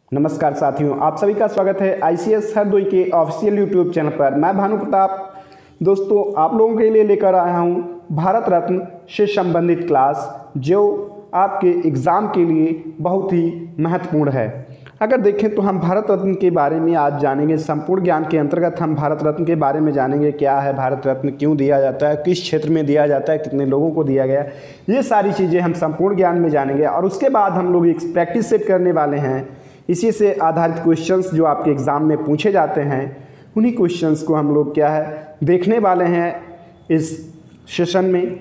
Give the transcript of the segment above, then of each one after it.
नमस्कार साथियों, आप सभी का स्वागत है आईसीएस हरदोई के ऑफिशियल यूट्यूब चैनल पर। मैं भानु प्रताप दोस्तों आप लोगों के लिए लेकर आया हूं भारत रत्न से संबंधित क्लास जो आपके एग्ज़ाम के लिए बहुत ही महत्वपूर्ण है। अगर देखें तो हम भारत रत्न के बारे में आज जानेंगे। संपूर्ण ज्ञान के अंतर्गत हम भारत रत्न के बारे में जानेंगे, क्या है भारत रत्न, क्यों दिया जाता है, किस क्षेत्र में दिया जाता है, कितने लोगों को दिया गया है, ये सारी चीज़ें हम संपूर्ण ज्ञान में जानेंगे। और उसके बाद हम लोग एक प्रैक्टिस सेट करने वाले हैं। इसी से आधारित क्वेश्चंस जो आपके एग्ज़ाम में पूछे जाते हैं, उन्हीं क्वेश्चंस को हम लोग क्या है देखने वाले हैं इस सेशन में।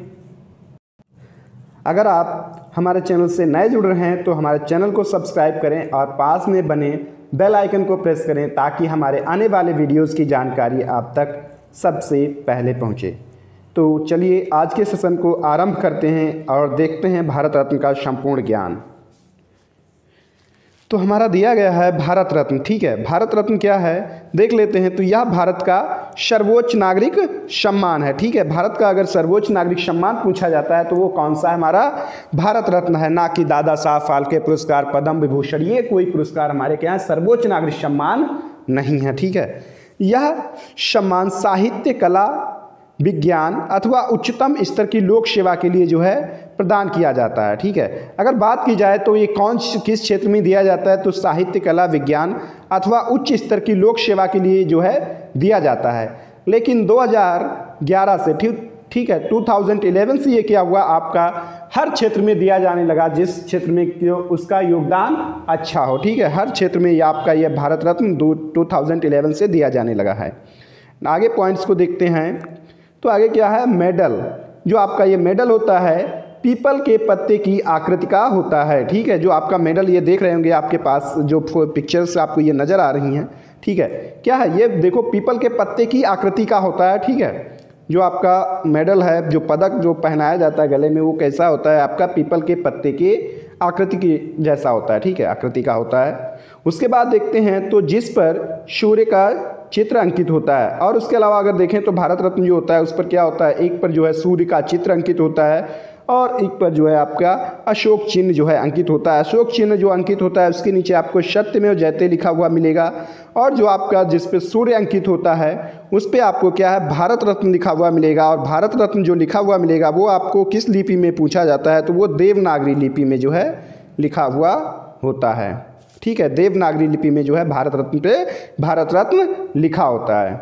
अगर आप हमारे चैनल से नए जुड़ रहे हैं तो हमारे चैनल को सब्सक्राइब करें और पास में बने बेल आइकन को प्रेस करें ताकि हमारे आने वाले वीडियोस की जानकारी आप तक सबसे पहले पहुंचे। तो चलिए आज के सेशन को आरंभ करते हैं और देखते हैं भारत रत्न का संपूर्ण ज्ञान। तो हमारा दिया गया है भारत रत्न, ठीक है। भारत रत्न क्या है देख लेते हैं। तो यह भारत का सर्वोच्च नागरिक सम्मान है, ठीक है। भारत का अगर सर्वोच्च नागरिक सम्मान पूछा जाता है तो वो कौन सा है, हमारा भारत रत्न है, ना कि दादा साहब फाल्के पुरस्कार, पद्म विभूषण। ये कोई पुरस्कार हमारे क्या है सर्वोच्च नागरिक सम्मान नहीं है, ठीक है। यह सम्मान साहित्य, कला, विज्ञान अथवा उच्चतम स्तर की लोक सेवा के लिए जो है प्रदान किया जाता है, ठीक है। अगर बात की जाए तो ये किस क्षेत्र में दिया जाता है, तो साहित्य, कला, विज्ञान अथवा उच्च स्तर की लोक सेवा के लिए जो है दिया जाता है। लेकिन 2011 से ठीक है 2011 से ये क्या हुआ, आपका हर क्षेत्र में दिया जाने लगा जिस क्षेत्र में उसका योगदान अच्छा हो, ठीक है। हर क्षेत्र में ये आपका ये भारत रत्न 2011 से दिया जाने लगा है। आगे पॉइंट्स को देखते हैं। तो आगे क्या है, मेडल। जो आपका ये मेडल होता है पीपल के पत्ते की आकृति का होता है, ठीक है। जो आपका मेडल ये देख रहे होंगे आपके पास जो पिक्चर्स आपको ये नज़र आ रही हैं, ठीक है। क्या है ये देखो पीपल के पत्ते की आकृति का होता है, ठीक है। जो आपका मेडल है, जो पदक जो पहनाया जाता है गले में, वो कैसा होता है आपका पीपल के पत्ते के आकृति के जैसा होता है, ठीक है, आकृति का होता है। उसके बाद देखते हैं तो जिस पर सूर्य का चित्र अंकित होता है। और उसके अलावा अगर देखें तो भारत रत्न जो होता है उस पर क्या होता है, एक पर जो है सूर्य का चित्र अंकित होता है और एक पर जो है आपका अशोक चिन्ह जो है अंकित होता है। अशोक चिन्ह जो अंकित होता है उसके नीचे आपको सत्यमेव जयते लिखा हुआ मिलेगा। और जो आपका जिस पे सूर्य अंकित होता है उस पर आपको क्या है भारत रत्न लिखा हुआ मिलेगा। और भारत रत्न जो लिखा हुआ मिलेगा वो आपको किस लिपि में पूछा जाता है, तो वो देवनागरी लिपि में जो है लिखा हुआ होता है, ठीक है। देवनागरी लिपि में जो है भारत रत्न पे भारत रत्न लिखा होता है।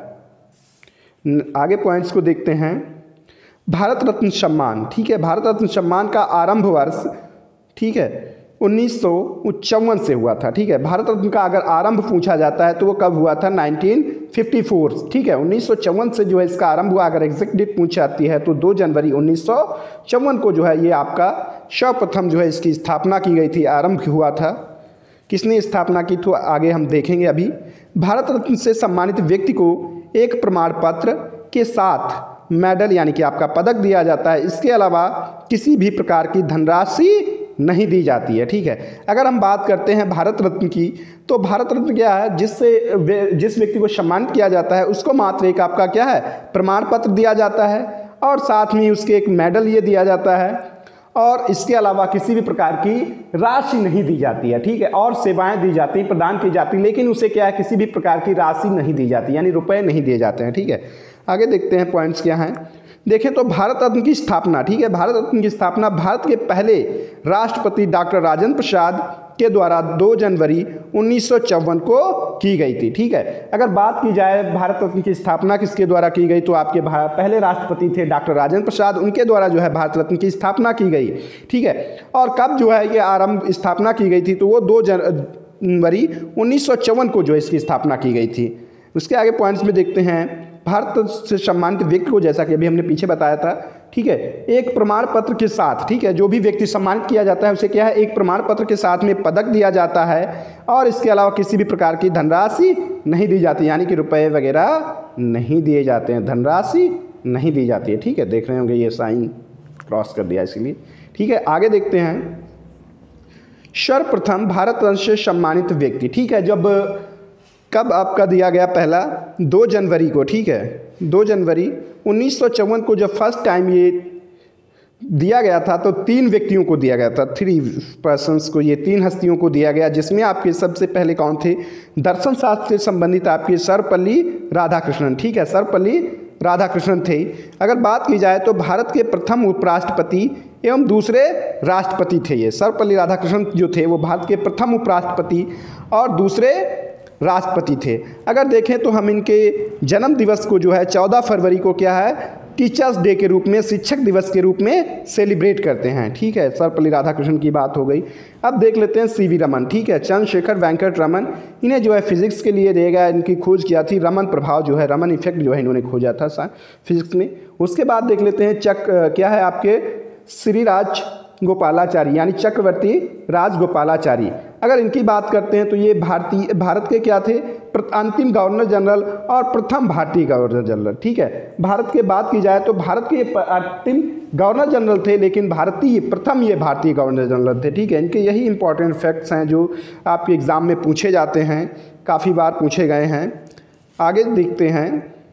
आगे पॉइंट्स को देखते हैं। भारत रत्न सम्मान, ठीक है। भारत रत्न सम्मान का आरंभ वर्ष, ठीक है, 1954 से हुआ था, ठीक है। भारत रत्न का अगर आरंभ पूछा जाता है तो वो कब हुआ था, 1954, ठीक है। 1954 से जो है इसका आरंभ हुआ। अगर एग्जैक्ट डेट पूछ जाती है तो 2 जनवरी 1954 को जो है ये आपका सर्वप्रथम जो है इसकी स्थापना की गई थी, आरंभ हुआ था। किसने स्थापना की तो आगे हम देखेंगे अभी। भारत रत्न से सम्मानित व्यक्ति को एक प्रमाण पत्र के साथ मेडल यानी कि आपका पदक दिया जाता है। इसके अलावा किसी भी प्रकार की धनराशि नहीं दी जाती है, ठीक है। अगर हम बात करते हैं भारत रत्न की तो भारत रत्न क्या है, जिस व्यक्ति को सम्मानित किया जाता है उसको मात्र एक आपका क्या है प्रमाण पत्र दिया जाता है और साथ में उसके एक मेडल ये दिया जाता है। और इसके अलावा किसी भी प्रकार की राशि नहीं दी जाती है, ठीक है। और सेवाएं दी जाती हैं, प्रदान की जाती है, लेकिन उसे क्या है किसी भी प्रकार की राशि नहीं दी जाती, यानी रुपए नहीं दिए जाते हैं, ठीक है। आगे देखते हैं पॉइंट्स क्या हैं। देखें तो भारत रत्न की स्थापना, ठीक है। भारत रत्न की स्थापना भारत के पहले राष्ट्रपति डॉक्टर राजेंद्र प्रसाद के द्वारा 2 जनवरी 1954 को की गई थी, ठीक है। अगर बात की जाए भारत रत्न की स्थापना किसके द्वारा की गई, तो आपके पहले राष्ट्रपति थे डॉक्टर राजेंद्र प्रसाद, उनके द्वारा जो है भारत रत्न की स्थापना की गई, ठीक है। और कब जो है ये आरंभ स्थापना की गई थी, तो वो 2 जनवरी 1954 को जो है इसकी स्थापना की गई थी। उसके आगे पॉइंट्स में देखते हैं। भारत से सम्मानित व्यक्ति को, जैसा कि अभी हमने पीछे बताया था, ठीक है, एक प्रमाण पत्र के साथ, ठीक है, जो भी व्यक्ति सम्मानित किया जाता है उसे क्या है एक प्रमाण पत्र के साथ में पदक दिया जाता है। और इसके अलावा किसी भी प्रकार की धनराशि नहीं दी जाती, यानी कि रुपए वगैरह नहीं दिए जाते हैं, धनराशि नहीं दी जाती है, ठीक है। देख रहे होंगे ये साइन क्रॉस कर दिया इसीलिए, ठीक है। आगे देखते हैं। सर्वप्रथम भारत रत्न से सम्मानित व्यक्ति, ठीक है, जब कब आपका दिया गया पहला 2 जनवरी को, ठीक है। 2 जनवरी 1954 को जब फर्स्ट टाइम ये दिया गया था, तो 3 व्यक्तियों को दिया गया था, 3 पर्सन्स को, ये 3 हस्तियों को दिया गया, जिसमें आपके सबसे पहले कौन थे, दर्शन शास्त्र से संबंधित आपके सर्वपल्ली राधाकृष्णन, ठीक है, सर्वपल्ली राधाकृष्णन थे। अगर बात की जाए तो भारत के प्रथम उपराष्ट्रपति एवं दूसरे राष्ट्रपति थे ये। सर्वपल्ली राधाकृष्णन जो थे वो भारत के प्रथम उपराष्ट्रपति और दूसरे राष्ट्रपति थे। अगर देखें तो हम इनके जन्म दिवस को जो है 14 फरवरी को क्या है, टीचर्स डे के रूप में, शिक्षक दिवस के रूप में सेलिब्रेट करते हैं, ठीक है। सर्वपल्ली राधाकृष्णन की बात हो गई। अब देख लेते हैं सीवी रमन, ठीक है, चंद्रशेखर वेंकट रमन, इन्हें जो है फिजिक्स के लिए दिया गया, इनकी खोज किया थी रमन प्रभाव जो है, रमन इफेक्ट जो है इन्होंने खोजा था फिजिक्स में। उसके बाद देख लेते हैं क्या है आपके श्रीराज गोपालाचारी यानी चक्रवर्ती राजगोपालाचारी। अगर इनकी बात करते हैं तो ये भारत के क्या थे, अंतिम गवर्नर जनरल और प्रथम भारतीय गवर्नर जनरल, ठीक है। भारत के बात की जाए तो भारत के अंतिम गवर्नर जनरल थे, लेकिन प्रथम ये भारतीय गवर्नर जनरल थे, ठीक है। इनके यही इंपॉर्टेंट फैक्ट्स हैं जो आपके एग्ज़ाम में पूछे जाते हैं, काफ़ी बार पूछे गए हैं। आगे देखते हैं।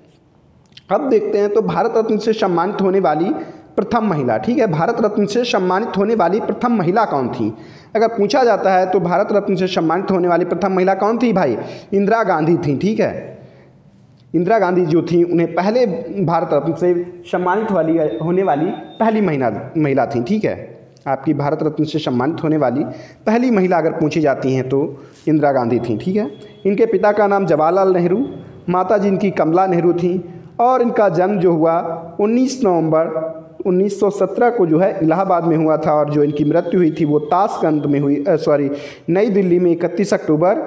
अब देखते हैं तो भारत रत्न से सम्मानित होने वाली प्रथम महिला, ठीक है, भारत रत्न से सम्मानित होने वाली प्रथम महिला कौन थी। अगर पूछा जाता है तो भारत रत्न से सम्मानित होने वाली प्रथम महिला कौन थी भाई, इंदिरा गांधी थी, ठीक है। इंदिरा गांधी जो थी उन्हें पहले भारत रत्न से सम्मानित होने वाली पहली महिला थी, ठीक है। आपकी भारत रत्न से सम्मानित होने वाली पहली महिला अगर पूछी जाती हैं तो इंदिरा गांधी थी, ठीक है। इनके पिता का नाम जवाहरलाल नेहरू, माता जी इनकी कमला नेहरू थी, और इनका जन्म जो हुआ 19 नवंबर 1917 को जो है इलाहाबाद में हुआ था, और जो इनकी मृत्यु हुई थी वो ताशकंद में हुई, नई दिल्ली में 31 अक्टूबर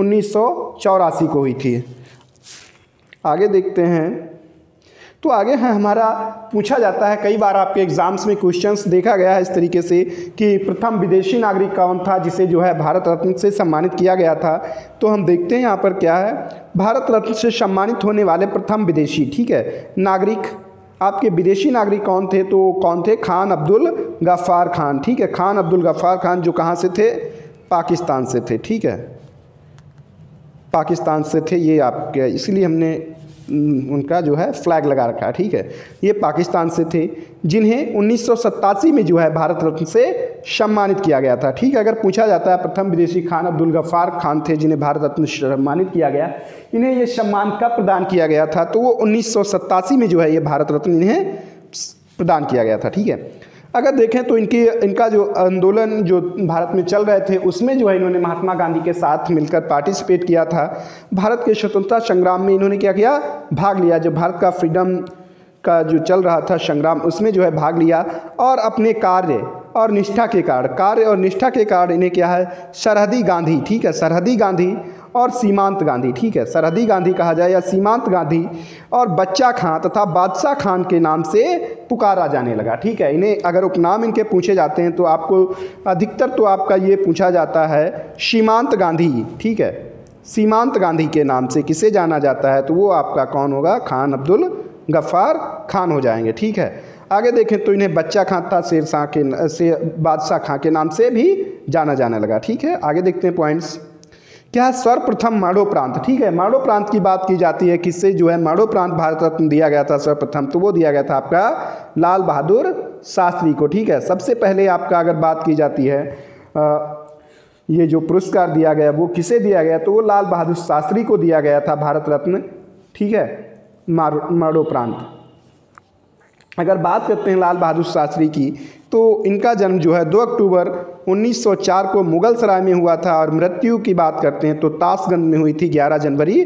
1984 को हुई थी। आगे देखते हैं। तो आगे है हमारा, पूछा जाता है कई बार आपके एग्जाम्स में क्वेश्चंस देखा गया है इस तरीके से कि प्रथम विदेशी नागरिक कौन था जिसे जो है भारत रत्न से सम्मानित किया गया था। तो हम देखते हैं यहाँ पर क्या है, भारत रत्न से सम्मानित होने वाले प्रथम विदेशी, ठीक है, नागरिक, आपके विदेशी नागरिक कौन थे, तो कौन थे, खान अब्दुल गफ्फार खान, ठीक है। खान अब्दुल गफ्फार खान जो कहाँ से थे, पाकिस्तान से थे, ठीक है, पाकिस्तान से थे ये आपके, इसलिए हमने उनका जो है फ्लैग लगा रखा है, ठीक है। ये पाकिस्तान से थे, जिन्हें 1987 में जो है भारत रत्न से सम्मानित किया गया था, ठीक है। अगर पूछा जाता है प्रथम विदेशी खान अब्दुल गफ्फार खान थे जिन्हें भारत रत्न से सम्मानित किया गया, इन्हें ये सम्मान कब प्रदान किया गया था, तो वो 1987 में जो है ये भारत रत्न इन्हें प्रदान किया गया था, ठीक है। अगर देखें तो इनका जो आंदोलन जो भारत में चल रहे थे उसमें जो है इन्होंने महात्मा गांधी के साथ मिलकर पार्टिसिपेट किया था। भारत के स्वतंत्रता संग्राम में इन्होंने क्या किया, भाग लिया। जो भारत का फ्रीडम का जो चल रहा था संग्राम उसमें जो है भाग लिया, और अपने कार्य और निष्ठा के कारण इन्हें क्या है, सरहदी गांधी, ठीक है, सरहदी गांधी और सीमांत गांधी, ठीक है, सरहदी गांधी कहा जाए या सीमांत गांधी, और बच्चा खां तथा बादशाह खान के नाम से पुकारा जाने लगा, ठीक है। इन्हें अगर उपनाम इनके पूछे जाते हैं तो आपको अधिकतर तो आपका ये पूछा जाता है सीमांत गांधी, ठीक है, सीमांत गांधी के नाम से किसे जाना जाता है, तो वो आपका कौन होगा, खान अब्दुल गफ्फार खान हो जाएंगे, ठीक है। आगे देखें तो इन्हें बच्चा खां था बादशाह खां के नाम से भी जाना जाने लगा, ठीक है। आगे देखते हैं पॉइंट्स। क्या सर्वप्रथम माडो प्रांत, ठीक है, माडो प्रांत की बात की जाती है, किससे जो है माडो प्रांत भारत रत्न दिया गया था सर्वप्रथम, तो वो दिया गया था आपका लाल बहादुर शास्त्री को, ठीक है। सबसे पहले आपका अगर बात की जाती है ये जो पुरस्कार दिया गया वो किसे दिया गया, तो वो लाल बहादुर शास्त्री को दिया गया था भारत रत्न, ठीक है, माडो प्रांत। अगर बात करते हैं लाल बहादुर शास्त्री की तो इनका जन्म जो है 2 अक्टूबर 1904 को मुगल सराय में हुआ था, और मृत्यु की बात करते हैं तो ताशकंद में हुई थी 11 जनवरी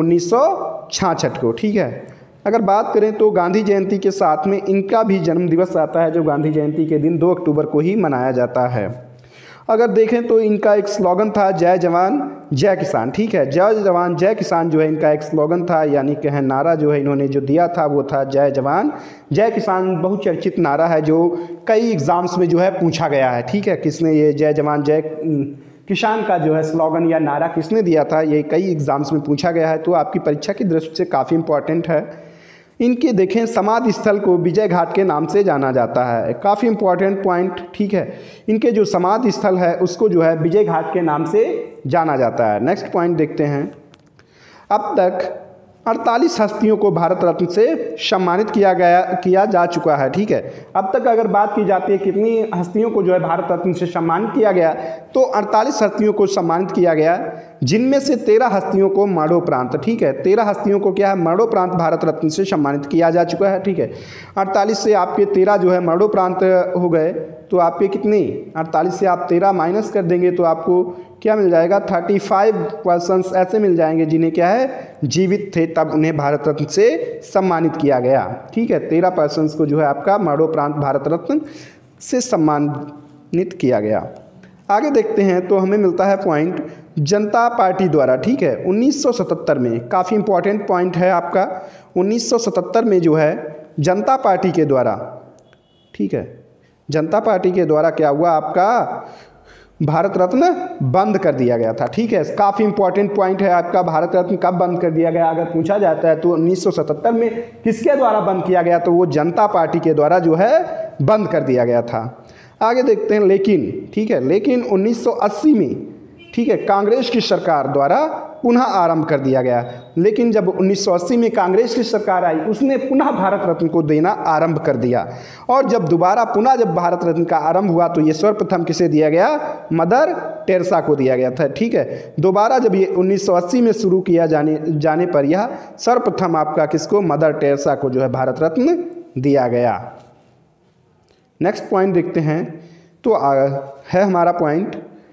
1966 को, ठीक है। अगर बात करें तो गांधी जयंती के साथ में इनका भी जन्म दिवस आता है जो गांधी जयंती के दिन 2 अक्टूबर को ही मनाया जाता है। अगर देखें तो इनका एक स्लोगन था जय जवान जय किसान, ठीक है, जय जवान जय किसान जो है इनका एक स्लोगन था, यानी कि नारा जो है इन्होंने जो दिया था वो था जय जवान जय किसान। बहुचर्चित नारा है जो कई एग्ज़ाम्स में जो है पूछा गया है, ठीक है, किसने ये जय जवान जय किसान का जो है स्लोगन या नारा किसने दिया था, ये कई एग्ज़ाम्स में पूछा गया है, तो आपकी परीक्षा की दृष्टि से काफ़ी इंपॉर्टेंट है। इनके देखें समाधि स्थल को विजय घाट के नाम से जाना जाता है, काफ़ी इंपॉर्टेंट पॉइंट, ठीक है। इनके जो समाधि स्थल है उसको जो है विजय घाट के नाम से जाना जाता है। नेक्स्ट पॉइंट देखते हैं। अब तक 48 हस्तियों को भारत रत्न से सम्मानित किया जा चुका है। ठीक है, अब तक अगर बात की जाती है कितनी हस्तियों को जो है भारत रत्न से सम्मानित किया गया, तो 48 हस्तियों को सम्मानित किया गया, जिनमें से 13 हस्तियों को मरणोपरांत, ठीक है, 13 हस्तियों को क्या है, मरणोपरांत भारत रत्न से सम्मानित किया जा चुका है। ठीक है, 48 से आपके 13 जो है मरणोपरांत हो गए, तो आपके कितने, 48 से आप 13 माइनस कर देंगे तो आपको क्या मिल जाएगा, 35 पर्सन्स ऐसे मिल जाएंगे जिन्हें क्या है, जीवित थे तब उन्हें भारत रत्न से सम्मानित किया गया। ठीक है, 13 पर्सन्स को जो है आपका मरणोपरांत भारत रत्न से सम्मानित किया गया। आगे देखते हैं तो हमें मिलता है पॉइंट जनता पार्टी द्वारा। ठीक है, 1977 में, काफ़ी इंपॉर्टेंट पॉइंट है आपका, 1977 में जो है जनता पार्टी के द्वारा, ठीक है, जनता पार्टी के द्वारा क्या हुआ, आपका भारत रत्न बंद कर दिया गया था। ठीक है, काफ़ी इंपॉर्टेंट पॉइंट है आपका, भारत रत्न कब बंद कर दिया गया अगर पूछा जाता है तो 1977 में किसके द्वारा बंद किया गया, तो वो जनता पार्टी के द्वारा जो है बंद कर दिया गया था। आगे देखते हैं लेकिन, ठीक है, लेकिन 1980 में, ठीक है, कांग्रेस की सरकार द्वारा पुनः आरंभ कर दिया गया। लेकिन जब 1980 में कांग्रेस की सरकार आई, उसने पुनः भारत रत्न को देना आरंभ कर दिया, और जब दोबारा पुनः जब भारत रत्न का आरंभ हुआ तो ये सर्वप्रथम किसे दिया गया, मदर टेरेसा को दिया गया था। ठीक है, दोबारा जब ये 1980 में शुरू किया जाने पर यह सर्वप्रथम आपका किसको, मदर टेरेसा को जो है भारत रत्न दिया गया। नेक्स्ट पॉइंट देखते हैं तो है हमारा पॉइंट,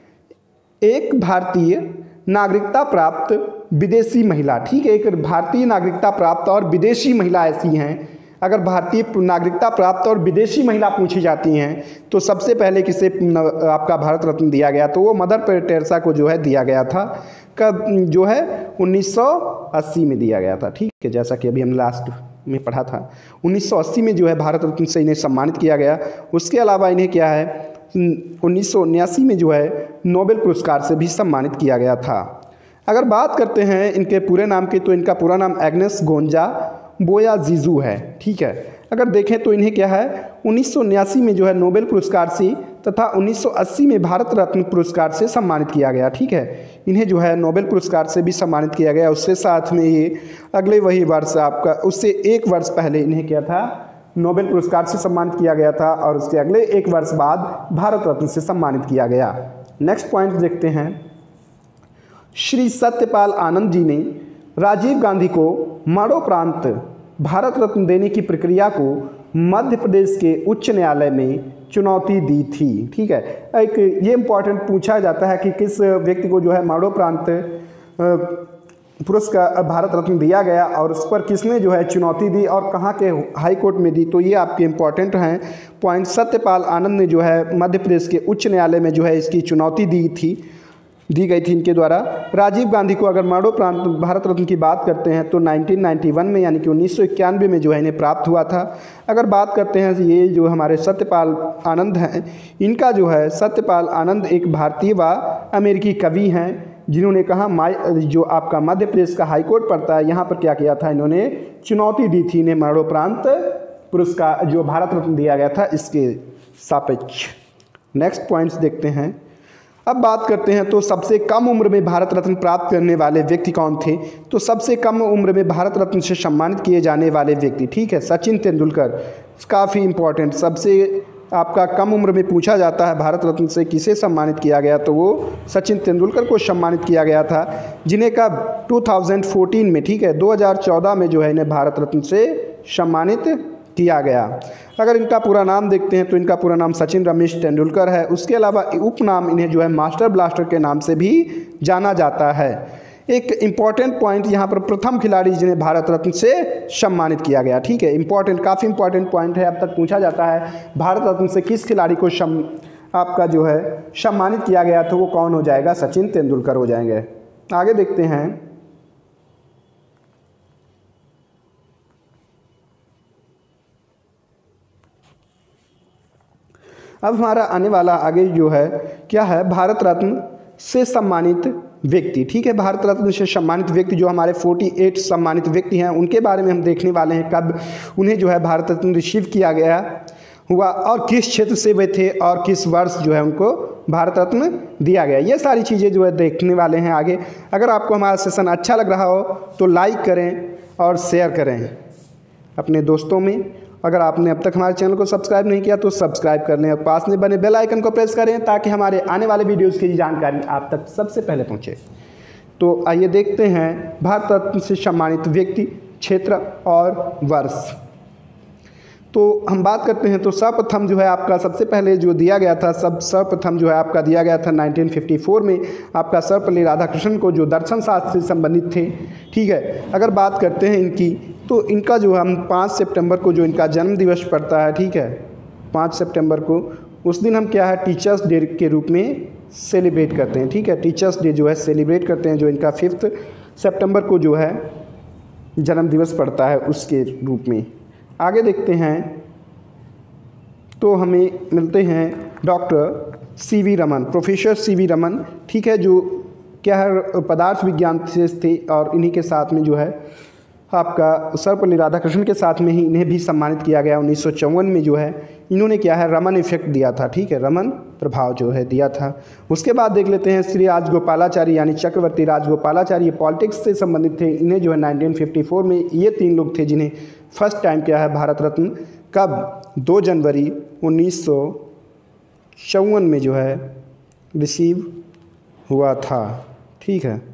एक भारतीय नागरिकता प्राप्त विदेशी महिला। ठीक है, एक भारतीय नागरिकता प्राप्त और विदेशी महिला ऐसी हैं, अगर भारतीय नागरिकता प्राप्त और विदेशी महिला पूछी जाती हैं तो सबसे पहले किसे आपका भारत रत्न दिया गया, तो वो मदर टेरेसा को जो है दिया गया था, कब जो है 1980 में दिया गया था। ठीक है, जैसा कि अभी हम लास्ट में पढ़ा था, 1980 में जो है भारत रत्न से इन्हें सम्मानित किया गया। उसके अलावा इन्हें क्या है, 1979 में जो है नोबेल पुरस्कार से भी सम्मानित किया गया था। अगर बात करते हैं इनके पूरे नाम की, तो इनका पूरा नाम एग्नेस गोंजा बोयाजीजू है। ठीक है, अगर देखें तो इन्हें क्या है, 1979 में जो है नोबेल पुरस्कार से तथा 1980 में भारत रत्न पुरस्कार से सम्मानित किया गया। ठीक है, इन्हें जो है नोबेल पुरस्कार से भी सम्मानित किया गया। उससे साथ में ये अगले वही वर्ष आपका, उससे एक वर्ष पहले इन्हें क्या था, नोबेल पुरस्कार से सम्मानित किया गया था, और उसके अगले एक वर्ष बाद भारत रत्न से सम्मानित किया गया। नेक्स्ट पॉइंट देखते हैं, श्री सत्यपाल आनंद जी ने राजीव गांधी को मरणोपरांत भारत रत्न देने की प्रक्रिया को मध्य प्रदेश के उच्च न्यायालय में चुनौती दी थी। ठीक है, एक ये इम्पॉर्टेंट पूछा जाता है कि किस व्यक्ति को जो है मरणोपरांत पुरस्कार भारत रत्न दिया गया और उस पर किसने जो है चुनौती दी और कहाँ के हाई कोर्ट में दी, तो ये आपके इम्पॉर्टेंट हैं पॉइंट। सत्यपाल आनंद ने जो है मध्य प्रदेश के उच्च न्यायालय में जो है इसकी चुनौती दी गई थी इनके द्वारा। राजीव गांधी को अगर मरणोपरांत भारत रत्न की बात करते हैं तो 1991 में, यानी कि 1991 में जो है इन्हें प्राप्त हुआ था। अगर बात करते हैं ये जो हमारे सत्यपाल आनंद हैं, इनका जो है सत्यपाल आनंद एक भारतीय व अमेरिकी कवि हैं, जिन्होंने कहा जो आपका मध्य प्रदेश का हाईकोर्ट पड़ता है, यहाँ पर क्या किया था, इन्होंने चुनौती दी थी इन्हें मरणोपरांत पुरस्कार जो भारत रत्न दिया गया था इसके सापेक्ष। नेक्स्ट पॉइंट्स देखते हैं। अब बात करते हैं तो सबसे कम उम्र में भारत रत्न प्राप्त करने वाले व्यक्ति कौन थे, तो सबसे कम उम्र में भारत रत्न से सम्मानित किए जाने वाले व्यक्ति, ठीक है, सचिन तेंदुलकर। काफ़ी इंपॉर्टेंट, सबसे आपका कम उम्र में पूछा जाता है भारत रत्न से किसे सम्मानित किया गया, तो वो सचिन तेंदुलकर को सम्मानित किया गया था, जिन्हें का 2014 में, ठीक है, 2014 में जो है इन्हें भारत रत्न से सम्मानित किया गया। अगर इनका पूरा नाम देखते हैं तो इनका पूरा नाम सचिन रमेश तेंदुलकर है। उसके अलावा उपनाम इन्हें जो है मास्टर ब्लास्टर के नाम से भी जाना जाता है। एक इम्पॉर्टेंट पॉइंट यहाँ पर, प्रथम खिलाड़ी जिन्हें भारत रत्न से सम्मानित किया गया, ठीक है, इंपॉर्टेंट, काफ़ी इंपॉर्टेंट पॉइंट है। अब तक पूछा जाता है भारत रत्न से किस खिलाड़ी को आपका जो है सम्मानित किया गया, तो वो कौन हो जाएगा, सचिन तेंदुलकर हो जाएंगे। आगे देखते हैं। अब हमारा आने वाला आगे जो है क्या है, भारत रत्न से सम्मानित व्यक्ति, ठीक है, भारत रत्न से सम्मानित व्यक्ति जो हमारे 48 सम्मानित व्यक्ति हैं उनके बारे में हम देखने वाले हैं, कब उन्हें जो है भारत रत्न रिसीव किया गया हुआ और किस क्षेत्र से वे थे और किस वर्ष जो है उनको भारत रत्न दिया गया। ये सारी चीज़ें जो है देखने वाले हैं आगे। अगर आपको हमारा सेशन अच्छा लग रहा हो तो लाइक करें और शेयर करें अपने दोस्तों में। अगर आपने अब तक हमारे चैनल को सब्सक्राइब नहीं किया तो सब्सक्राब कर लें और पास में बने बेल आइकन को प्रेस करें ताकि हमारे आने वाले वीडियोज़ की जानकारी आप तक सबसे पहले पहुँचे। तो आइए देखते हैं भारत रत्न से सम्मानित व्यक्ति, क्षेत्र और वर्ष। तो हम बात करते हैं तो सर्वप्रथम जो है आपका सबसे पहले जो दिया गया था सर्वप्रथम जो है आपका दिया गया था 1954 में आपका सर्वपल्ली राधाकृष्णन को, जो दर्शन शास्त्र से संबंधित थे। ठीक है, अगर बात करते हैं इनकी तो इनका जो हम 5 सितंबर को जो इनका जन्म दिवस पड़ता है, ठीक है, 5 सितंबर को, उस दिन हम क्या है टीचर्स डे के रूप में सेलिब्रेट करते हैं। ठीक है, टीचर्स डे जो है सेलिब्रेट करते हैं, जो इनका 5 सितंबर को जो है जन्म दिवस पड़ता है उसके रूप में। आगे देखते हैं तो हमें मिलते हैं doctor C V Raman, professor C V Raman. ठीक है, जो क्या है पदार्थ विज्ञान से थे और इन्हीं के साथ में जो है आपका सर्वपल्ली राधाकृष्णन के साथ में ही इन्हें भी सम्मानित किया गया। 1954 में जो है इन्होंने क्या है रमन इफेक्ट दिया था। ठीक है, रमन प्रभाव जो है दिया था। उसके बाद देख लेते हैं श्री राजगोपालाचारी यानी चक्रवर्ती राजगोपालाचारी, पॉलिटिक्स से संबंधित थे। इन्हें जो है 1954 में ये 3 लोग थे जिन्हें फर्स्ट टाइम क्या है भारत रत्न कब 2 जनवरी 1954 में जो है रिसीव हुआ था। ठीक है,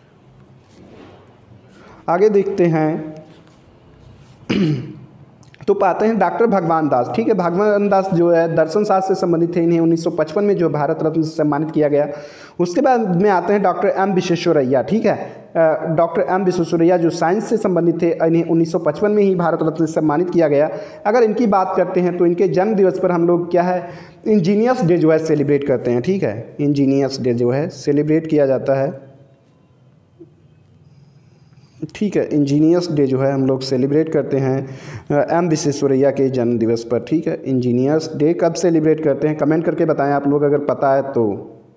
आगे देखते हैं तो पाते हैं डॉक्टर भगवान दास। ठीक है, भगवान दास जो है दर्शन शास्त्र से संबंधित थे। इन्हें 1955 में जो भारत रत्न से सम्मानित किया गया। उसके बाद में आते हैं डॉक्टर एम विश्वेश्वरैया। ठीक है, डॉक्टर एम विश्वेश्वरैया जो साइंस से संबंधित थे, इन्हें 1955 में ही भारत रत्न से सम्मानित किया गया। अगर इनकी बात करते हैं तो इनके जन्म दिवस पर हम लोग क्या है इंजीनियर्स डे जो है सेलिब्रेट करते हैं। ठीक है, इंजीनियर्स डे जो है सेलिब्रेट किया जाता है। ठीक है, इंजीनियर्स डे जो है हम लोग सेलिब्रेट करते हैं एम विश्वेश्वरैया के जन्म दिवस पर। ठीक है, इंजीनियर्स डे कब सेलिब्रेट करते हैं कमेंट करके बताएं आप लोग अगर पता है तो।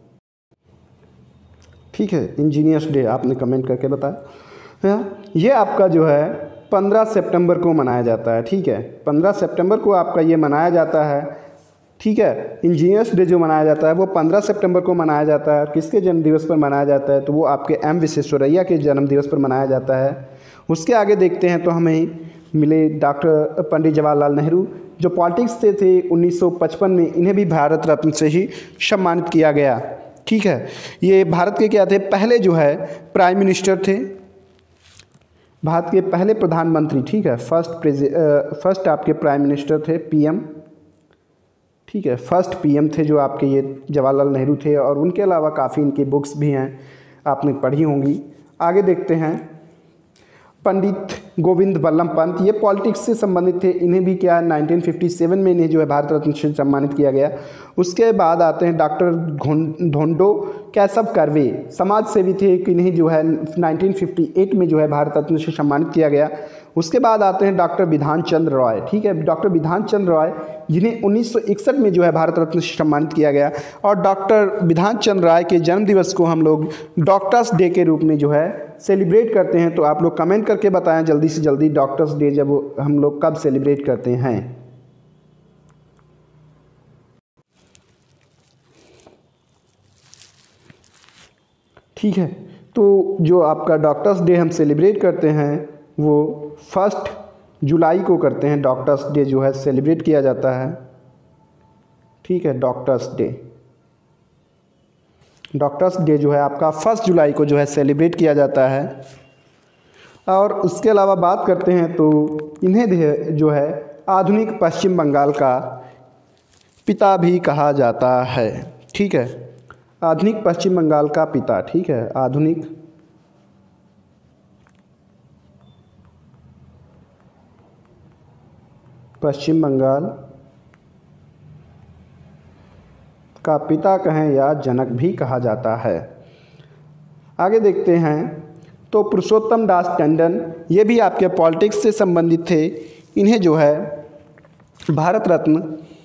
ठीक है, इंजीनियर्स डे आपने कमेंट करके बताया। ये आपका जो है 15 सितंबर को मनाया जाता है। ठीक है, 15 सितंबर को आपका ये मनाया जाता है। ठीक है, इंजीनियर्स डे जो मनाया जाता है वो 15 सितंबर को मनाया जाता है। किसके जन्म दिवस पर मनाया जाता है तो वो आपके एम विश्वेश्वरैया के जन्म दिवस पर मनाया जाता है। उसके आगे देखते हैं तो हमें मिले डॉक्टर पंडित जवाहरलाल नेहरू, जो पॉलिटिक्स से थे 1955 में। इन्हें भी भारत रत्न से ही सम्मानित किया गया। ठीक है, ये भारत के क्या थे पहले जो है प्राइम मिनिस्टर थे, भारत के पहले प्रधानमंत्री। ठीक है, फर्स्ट आपके प्राइम मिनिस्टर थे, पीएम। ठीक है, फर्स्ट पीएम थे जो आपके ये जवाहरलाल नेहरू थे। और उनके अलावा काफ़ी इनकी बुक्स भी हैं, आपने पढ़ी होंगी। आगे देखते हैं पंडित गोविंद बल्लभ पंत, ये पॉलिटिक्स से संबंधित थे। इन्हें भी क्या 1957 में इन्हें जो है भारत रत्न से सम्मानित किया गया। उसके बाद आते हैं डॉक्टर ढोंडो कैशव कर्वे, समाज सेवी थे। इन्हें जो है 1958 में जो है भारत रत्न से सम्मानित किया गया। उसके बाद आते हैं डॉक्टर बिधान चंद्र रॉय। ठीक है, डॉक्टर बिधान चंद्र रॉय जिन्हें 1961 में जो है भारत रत्न से सम्मानित किया गया। और डॉक्टर बिधान चंद्र रॉय के जन्म दिवस को हम लोग डॉक्टर्स डे के रूप में जो है सेलिब्रेट करते हैं। तो आप लोग कमेंट करके बताएं जल्दी से जल्दी डॉक्टर्स डे जब हम लोग कब सेलिब्रेट करते हैं। ठीक है, तो जो आपका डॉक्टर्स डे हम सेलिब्रेट करते हैं वो 1 जुलाई को करते हैं। डॉक्टर्स डे जो है सेलिब्रेट किया जाता है। ठीक है, डॉक्टर्स डे जो है आपका 1 जुलाई को जो है सेलिब्रेट किया जाता है। और उसके अलावा बात करते हैं तो इन्हें जो है आधुनिक पश्चिम बंगाल का पिता भी कहा जाता है। ठीक है, आधुनिक पश्चिम बंगाल का पिता। ठीक है, आधुनिक पश्चिम बंगाल का पिता कहें या जनक भी कहा जाता है। आगे देखते हैं तो पुरुषोत्तम दास टंडन, ये भी आपके पॉलिटिक्स से संबंधित थे। इन्हें जो है भारत रत्न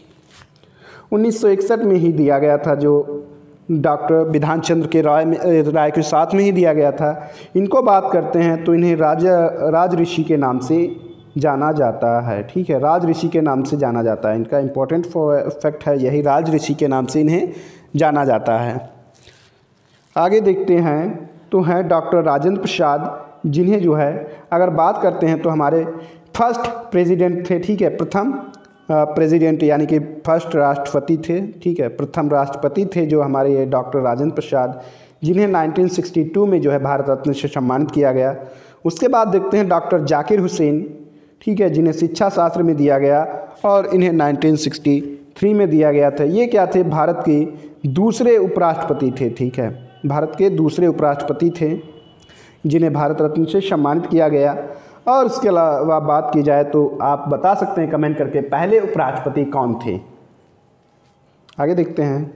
1961 में ही दिया गया था, जो डॉक्टर बिधान चंद्र के राय के साथ में ही दिया गया था। इनको बात करते हैं तो इन्हें राज ऋषि के नाम से जाना जाता है। ठीक है, राज ऋषि के नाम से जाना जाता है। इनका इम्पोर्टेंट फैक्ट है यही, राज ऋषि के नाम से इन्हें जाना जाता है। आगे देखते हैं तो हैं डॉक्टर राजेंद्र प्रसाद, जिन्हें जो है अगर बात करते हैं तो हमारे फर्स्ट प्रेसिडेंट थे, ठीक है, प्रथम प्रेसिडेंट यानी कि फर्स्ट राष्ट्रपति थे, ठीक है, प्रथम राष्ट्रपति थे जो हमारे ये डॉक्टर राजेंद्र प्रसाद, जिन्हें 1962 में जो है भारत रत्न से सम्मानित किया गया। उसके बाद देखते हैं डॉक्टर जाकिर हुसैन, ठीक है, जिन्हें शिक्षा शास्त्र में दिया गया और इन्हें 1963 में दिया गया था। ये क्या थे, भारत के दूसरे उपराष्ट्रपति थे, ठीक है, भारत के दूसरे उपराष्ट्रपति थे जिन्हें भारत रत्न से सम्मानित किया गया। और इसके अलावा बात की जाए तो आप बता सकते हैं कमेंट करके पहले उपराष्ट्रपति कौन थे। आगे देखते हैं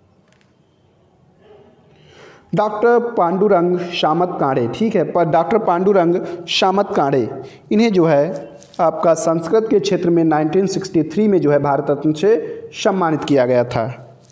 डॉक्टर पांडुरंग शामत कांडे, ठीक है, पर डॉक्टर पांडुरंग शामत कांडे, इन्हें जो है आपका संस्कृत के क्षेत्र में 1963 में जो है भारत रत्न से सम्मानित किया गया था।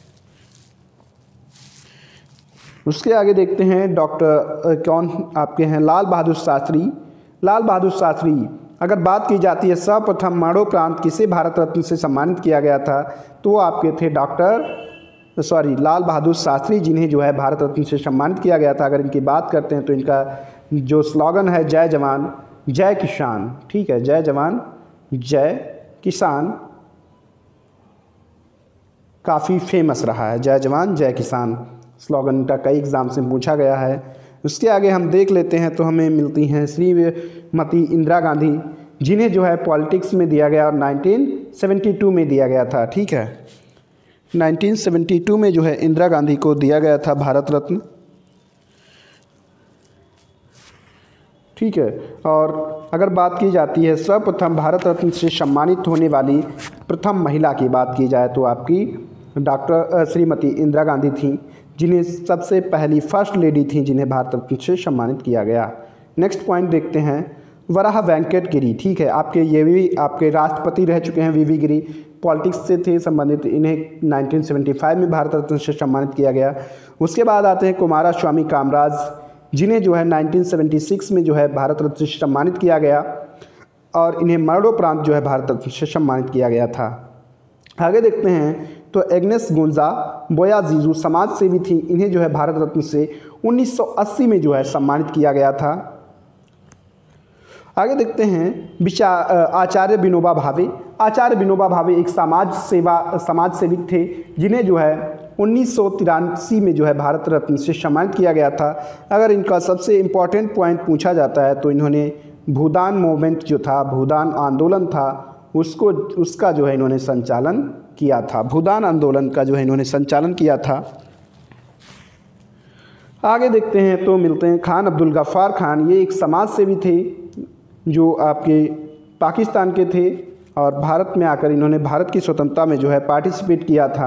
उसके आगे देखते हैं डॉक्टर कौन आपके हैं, लाल बहादुर शास्त्री। लाल बहादुर शास्त्री अगर बात की जाती है सर्वप्रथम मरणोपरांत किसे भारत रत्न से सम्मानित किया गया था, तो वो आपके थे लाल बहादुर शास्त्री, जिन्हें जो है भारत रत्न से सम्मानित किया गया था। अगर इनकी बात करते हैं तो इनका जो स्लोगन है जय जवान जय किसान, ठीक है, जय जवान जय किसान, काफ़ी फेमस रहा है, जय जवान जय किसान स्लोगन का कई एग्ज़ाम से पूछा गया है। उसके आगे हम देख लेते हैं तो हमें मिलती हैं श्रीमती इंदिरा गांधी, जिन्हें जो है पॉलिटिक्स में दिया गया और 1972 में दिया गया था, ठीक है, 1972 में जो है इंदिरा गांधी को दिया गया था भारत रत्न, ठीक है। और अगर बात की जाती है सर्वप्रथम भारत रत्न से सम्मानित होने वाली प्रथम महिला की बात की जाए तो आपकी डॉक्टर श्रीमती इंदिरा गांधी थी, जिन्हें सबसे पहली फर्स्ट लेडी थी जिन्हें भारत रत्न से सम्मानित किया गया। नेक्स्ट पॉइंट देखते हैं वराह वेंकट गिरी, ठीक है, ये भी आपके राष्ट्रपति रह चुके हैं। वीवी गिरी पॉलिटिक्स से थे संबंधित, इन्हें 1975 में भारत रत्न से सम्मानित किया गया। उसके बाद आते हैं कुमारा स्वामी कामराज, जिन्हें जो है 1976 में जो है भारत रत्न से सम्मानित किया गया और इन्हें मरणोपरांत जो है भारत रत्न से सम्मानित किया गया था। आगे देखते हैं तो एग्नेस गुंजा बोयाजीजू समाज सेवी थी, इन्हें जो है भारत रत्न से 1980 में जो है सम्मानित किया गया था। आगे देखते हैं आचार्य विनोबा भावे। आचार्य विनोबा भावे एक समाज सेविक थे, जिन्हें जो है 1983 में जो है भारत रत्न से सम्मानित किया गया था। अगर इनका सबसे इम्पॉर्टेंट पॉइंट पूछा जाता है तो इन्होंने भूदान मूवमेंट जो था, भूदान आंदोलन था, उसका जो है इन्होंने संचालन किया था, भूदान आंदोलन का जो है इन्होंने संचालन किया था। आगे देखते हैं तो मिलते हैं खान अब्दुल गफ्फार खान। ये एक समाज सेवी थे जो आपके पाकिस्तान के थे और भारत में आकर इन्होंने भारत की स्वतंत्रता में जो है पार्टिसिपेट किया था,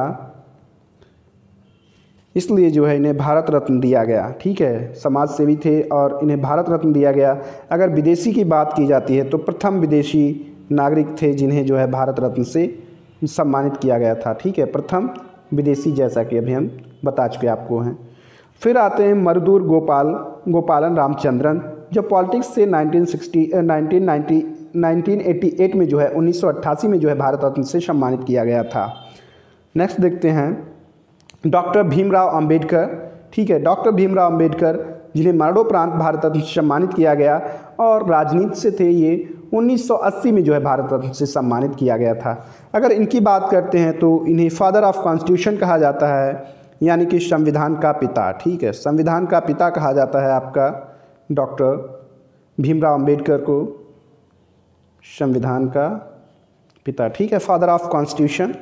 इसलिए जो है इन्हें भारत रत्न दिया गया, ठीक है, समाज सेवी थे और इन्हें भारत रत्न दिया गया। अगर विदेशी की बात की जाती है तो प्रथम विदेशी नागरिक थे जिन्हें जो है भारत रत्न से सम्मानित किया गया था, ठीक है, प्रथम विदेशी, जैसा कि अभी हम बता चुके आपको हैं। फिर आते हैं मरुदूर गोपालन रामचंद्रन, जो पॉलिटिक्स से 1988 में जो है 1988 में जो है भारत रत्न से सम्मानित किया गया था। नेक्स्ट देखते हैं डॉक्टर भीमराव अंबेडकर, ठीक है, डॉक्टर भीमराव अंबेडकर, जिन्हें मरणोपरांत भारत रत्न से सम्मानित किया गया और राजनीति से थे। ये 1980 में जो है भारत रत्न से सम्मानित किया गया था। अगर इनकी बात करते हैं तो इन्हें फादर ऑफ कॉन्स्टिट्यूशन कहा जाता है, यानी कि संविधान का पिता, ठीक है, संविधान का पिता कहा जाता है आपका डॉक्टर भीमराव अंबेडकर को संविधान का पिता, ठीक है, फादर ऑफ कॉन्स्टिट्यूशन।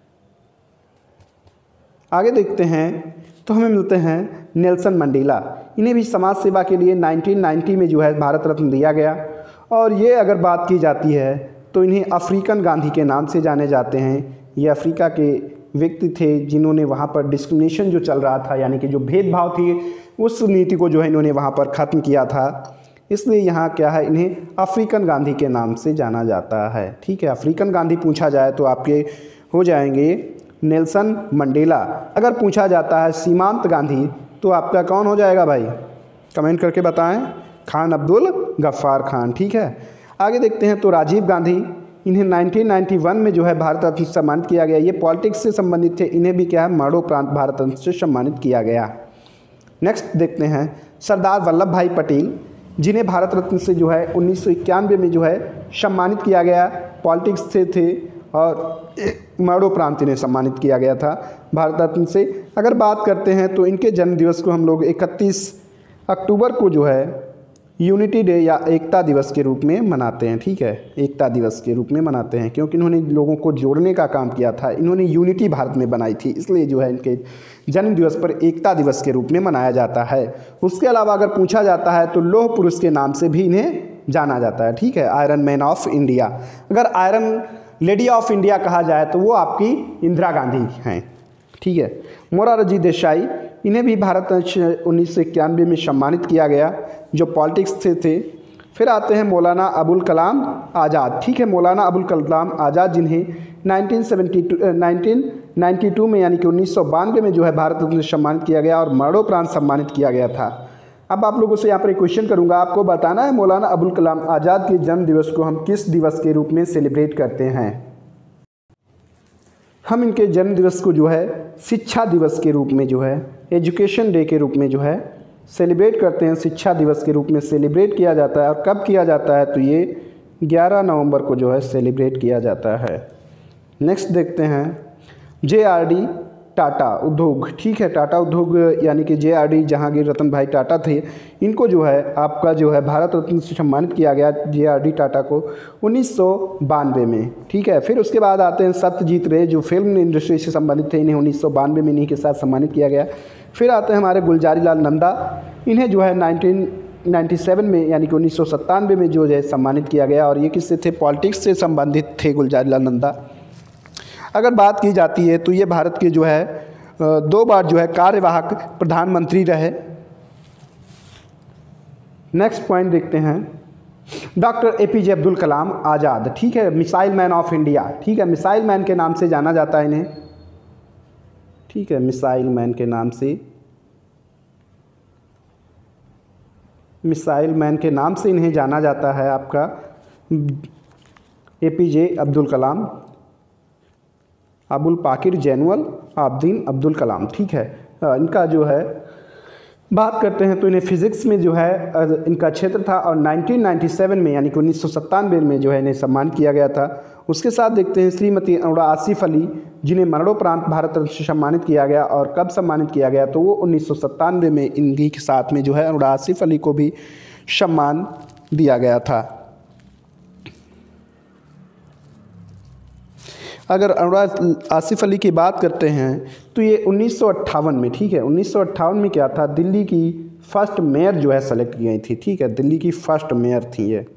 आगे देखते हैं तो हमें मिलते हैं नेल्सन मंडेला। इन्हें भी समाज सेवा के लिए 1990 में जो है भारत रत्न दिया गया और ये अगर बात की जाती है तो इन्हें अफ्रीकन गांधी के नाम से जाने जाते हैं। ये अफ्रीका के व्यक्ति थे जिन्होंने वहाँ पर डिस्क्रिमिनेशन जो चल रहा था, यानी कि जो भेदभाव थी, उस नीति को जो है इन्होंने वहाँ पर ख़त्म किया था, इसलिए यहाँ क्या है, इन्हें अफ्रीकन गांधी के नाम से जाना जाता है, ठीक है। अफ्रीकन गांधी पूछा जाए तो आपके हो जाएंगे नेल्सन मंडेला। अगर पूछा जाता है सीमांत गांधी तो आपका कौन हो जाएगा भाई, कमेंट करके बताएं, खान अब्दुल गफ्फार खान, ठीक है। आगे देखते हैं तो राजीव गांधी, इन्हें 1991 में जो है भारत रत्न से सम्मानित किया गया। ये पॉलिटिक्स से संबंधित थे, इन्हें भी क्या है मरणोपरांत भारत रत्न से सम्मानित किया गया। नेक्स्ट देखते हैं सरदार वल्लभ भाई पटेल। जिन्हें भारत रत्न से जो है 1991 में जो है सम्मानित किया गया, पॉलिटिक्स से थे और मरणोपरांत इन्हें सम्मानित किया गया था भारत रत्न से। अगर बात करते हैं तो इनके जन्म दिवस को हम लोग 31 अक्टूबर को जो है यूनिटी डे या एकता दिवस के रूप में मनाते हैं। ठीक है, एकता दिवस के रूप में मनाते हैं क्योंकि इन्होंने लोगों को जोड़ने का काम किया था, इन्होंने यूनिटी भारत में बनाई थी, इसलिए जो है इनके जन्म दिवस पर एकता दिवस के रूप में मनाया जाता है। उसके अलावा अगर पूछा जाता है तो लौह पुरुष के नाम से भी इन्हें जाना जाता है। ठीक है, आयरन मैन ऑफ इंडिया। अगर आयरन लेडी ऑफ इंडिया कहा जाए तो वो आपकी इंदिरा गांधी हैं। ठीक है, मोरारजी देसाई, इन्हें भी भारत रत्न 1991 में सम्मानित किया गया, जो पॉलिटिक्स से थे। फिर आते हैं मौलाना अबुल कलाम आज़ाद। ठीक है, मौलाना अबुल कलाम आज़ाद, जिन्हें 1992 में यानी कि 1992 में जो है भारत रत्न से सम्मानित किया गया और मरणोपरांत सम्मानित किया गया था। अब आप लोगों से यहाँ पर एक क्वेश्चन करूँगा, आपको बताना है मौलाना अबुल कलाम आज़ाद के जन्म दिवस को हम किस दिवस के रूप में सेलिब्रेट करते हैं। हम इनके जन्म दिवस को जो है शिक्षा दिवस के रूप में जो है, एजुकेशन डे के रूप में जो है सेलिब्रेट करते हैं। शिक्षा दिवस के रूप में सेलिब्रेट किया जाता है। और कब किया जाता है तो ये 11 नवंबर को जो है सेलिब्रेट किया जाता है। नेक्स्ट देखते हैं JRD टाटा उद्योग। ठीक है, टाटा उद्योग यानी कि JRD जहांगीर रतन भाई टाटा थे, इनको जो है आपका जो है भारत रत्न से सम्मानित किया गया JRD टाटा को 1992 में। ठीक है, फिर उसके बाद आते हैं सत्यजीत रे, जो फिल्म इंडस्ट्री से संबंधित थे, इन्हें 1992 में इन्हीं के साथ सम्मानित किया गया। फिर आते हैं हमारे गुलजारी लाल नंदा, इन्हें जो है 1997 में यानी कि 1997 में जो है सम्मानित किया गया और ये किससे थे, पॉलिटिक्स से संबंधित थे गुलजारी लाल नंदा। अगर बात की जाती है तो ये भारत के जो है 2 बार जो है कार्यवाहक प्रधानमंत्री रहे। नेक्स्ट पॉइंट देखते हैं डॉक्टर APJ अब्दुल कलाम आज़ाद। ठीक है, मिसाइल मैन ऑफ इंडिया। ठीक है, मिसाइल मैन के नाम से जाना जाता है इन्हें। ठीक है, मिसाइल मैन के नाम से इन्हें जाना जाता है आपका APJ अब्दुल कलाम, अबुल पाकिर जैनुअल आब्दीन अब्दुल कलाम। ठीक है, इनका जो है बात करते हैं तो इन्हें फिज़िक्स में जो है इनका क्षेत्र था और 1997 में यानी कि 1997 में जो है इन्हें सम्मान किया गया था। उसके साथ देखते हैं श्रीमती अरुणा आसिफ अली, जिन्हें मरणोपरांत भारत रत्न से सम्मानित किया गया और कब सम्मानित किया गया तो वो 1997 में इन्हीं के साथ में जो है अरुणा आसिफ अली को भी सम्मान दिया गया था। अगर अरुणा आसिफ अली की बात करते हैं तो ये 1958 में, ठीक है, 1958 में क्या था, दिल्ली की फर्स्ट मेयर जो है सेलेक्ट की गई थी। ठीक है, दिल्ली की फर्स्ट मेयर थी ये,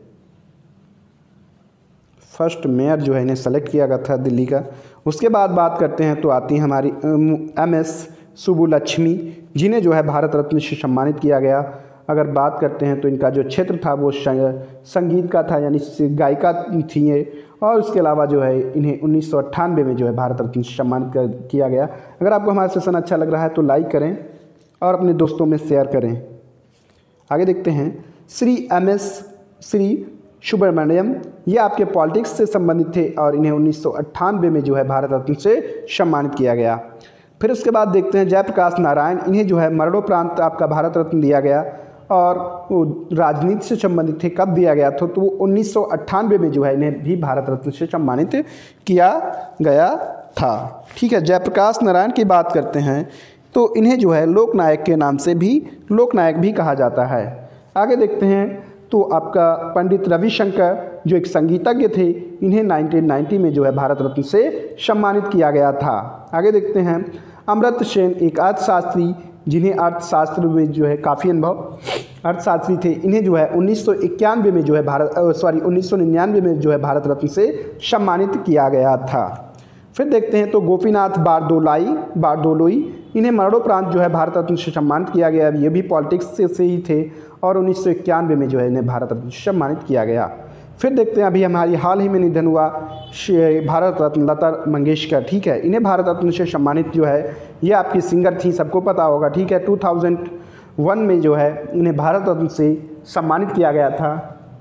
फर्स्ट मेयर जो है इन्हें सेलेक्ट किया गया था दिल्ली का। उसके बाद बात करते हैं तो आती है हमारी MS सुब्बुलक्ष्मी, जिन्हें जो है भारत रत्न से सम्मानित किया गया। अगर बात करते हैं तो इनका जो क्षेत्र था वो संगीत का था, यानी गायिका थी ये। और उसके अलावा जो है इन्हें 1998 में जो है भारत रत्न से सम्मानित किया गया। अगर आपको हमारा सेशन अच्छा लग रहा है तो लाइक करें और अपने दोस्तों में शेयर करें। आगे देखते हैं श्री श्री सुब्रमण्यम, ये आपके पॉलिटिक्स से संबंधित थे और इन्हें 1998 में जो है भारत रत्न से सम्मानित किया गया। फिर उसके बाद देखते हैं जयप्रकाश नारायण, इन्हें जो है मरणोपरांत आपका भारत रत्न दिया गया और वो राजनीति से संबंधित थे। कब दिया गया था तो वो 1998 में जो है इन्हें भी भारत रत्न से सम्मानित किया गया था। ठीक है, जयप्रकाश नारायण की बात करते हैं तो इन्हें जो है लोकनायक के नाम से भी लोकनायक भी कहा जाता है। आगे देखते हैं तो आपका पंडित रविशंकर जो एक संगीतज्ञ थे, इन्हें 1990 में जो है भारत रत्न से सम्मानित किया गया था। आगे देखते हैं अमर्त्य सेन, एक अर्थशास्त्री, जिन्हें अर्थशास्त्र में जो है काफ़ी अनुभव अर्थशास्त्री थे, इन्हें जो है 1991 में जो है 1999 में जो है भारत रत्न से सम्मानित किया गया था। फिर देखते हैं तो गोपीनाथ बारदोलोई, इन्हें मरणोपरांत जो है भारत रत्न से सम्मानित किया गया। ये भी पॉलिटिक्स से ही थे और 1991 में जो है इन्हें भारत रत्न से सम्मानित किया गया। फिर देखते हैं अभी हमारी हाल ही में निधन हुआ भारत रत्न लता मंगेशकर। ठीक है, इन्हें भारत रत्न से सम्मानित जो है, ये आपकी सिंगर थी, सबको पता होगा। ठीक है, 2001 में जो है इन्हें भारत रत्न से सम्मानित किया गया था।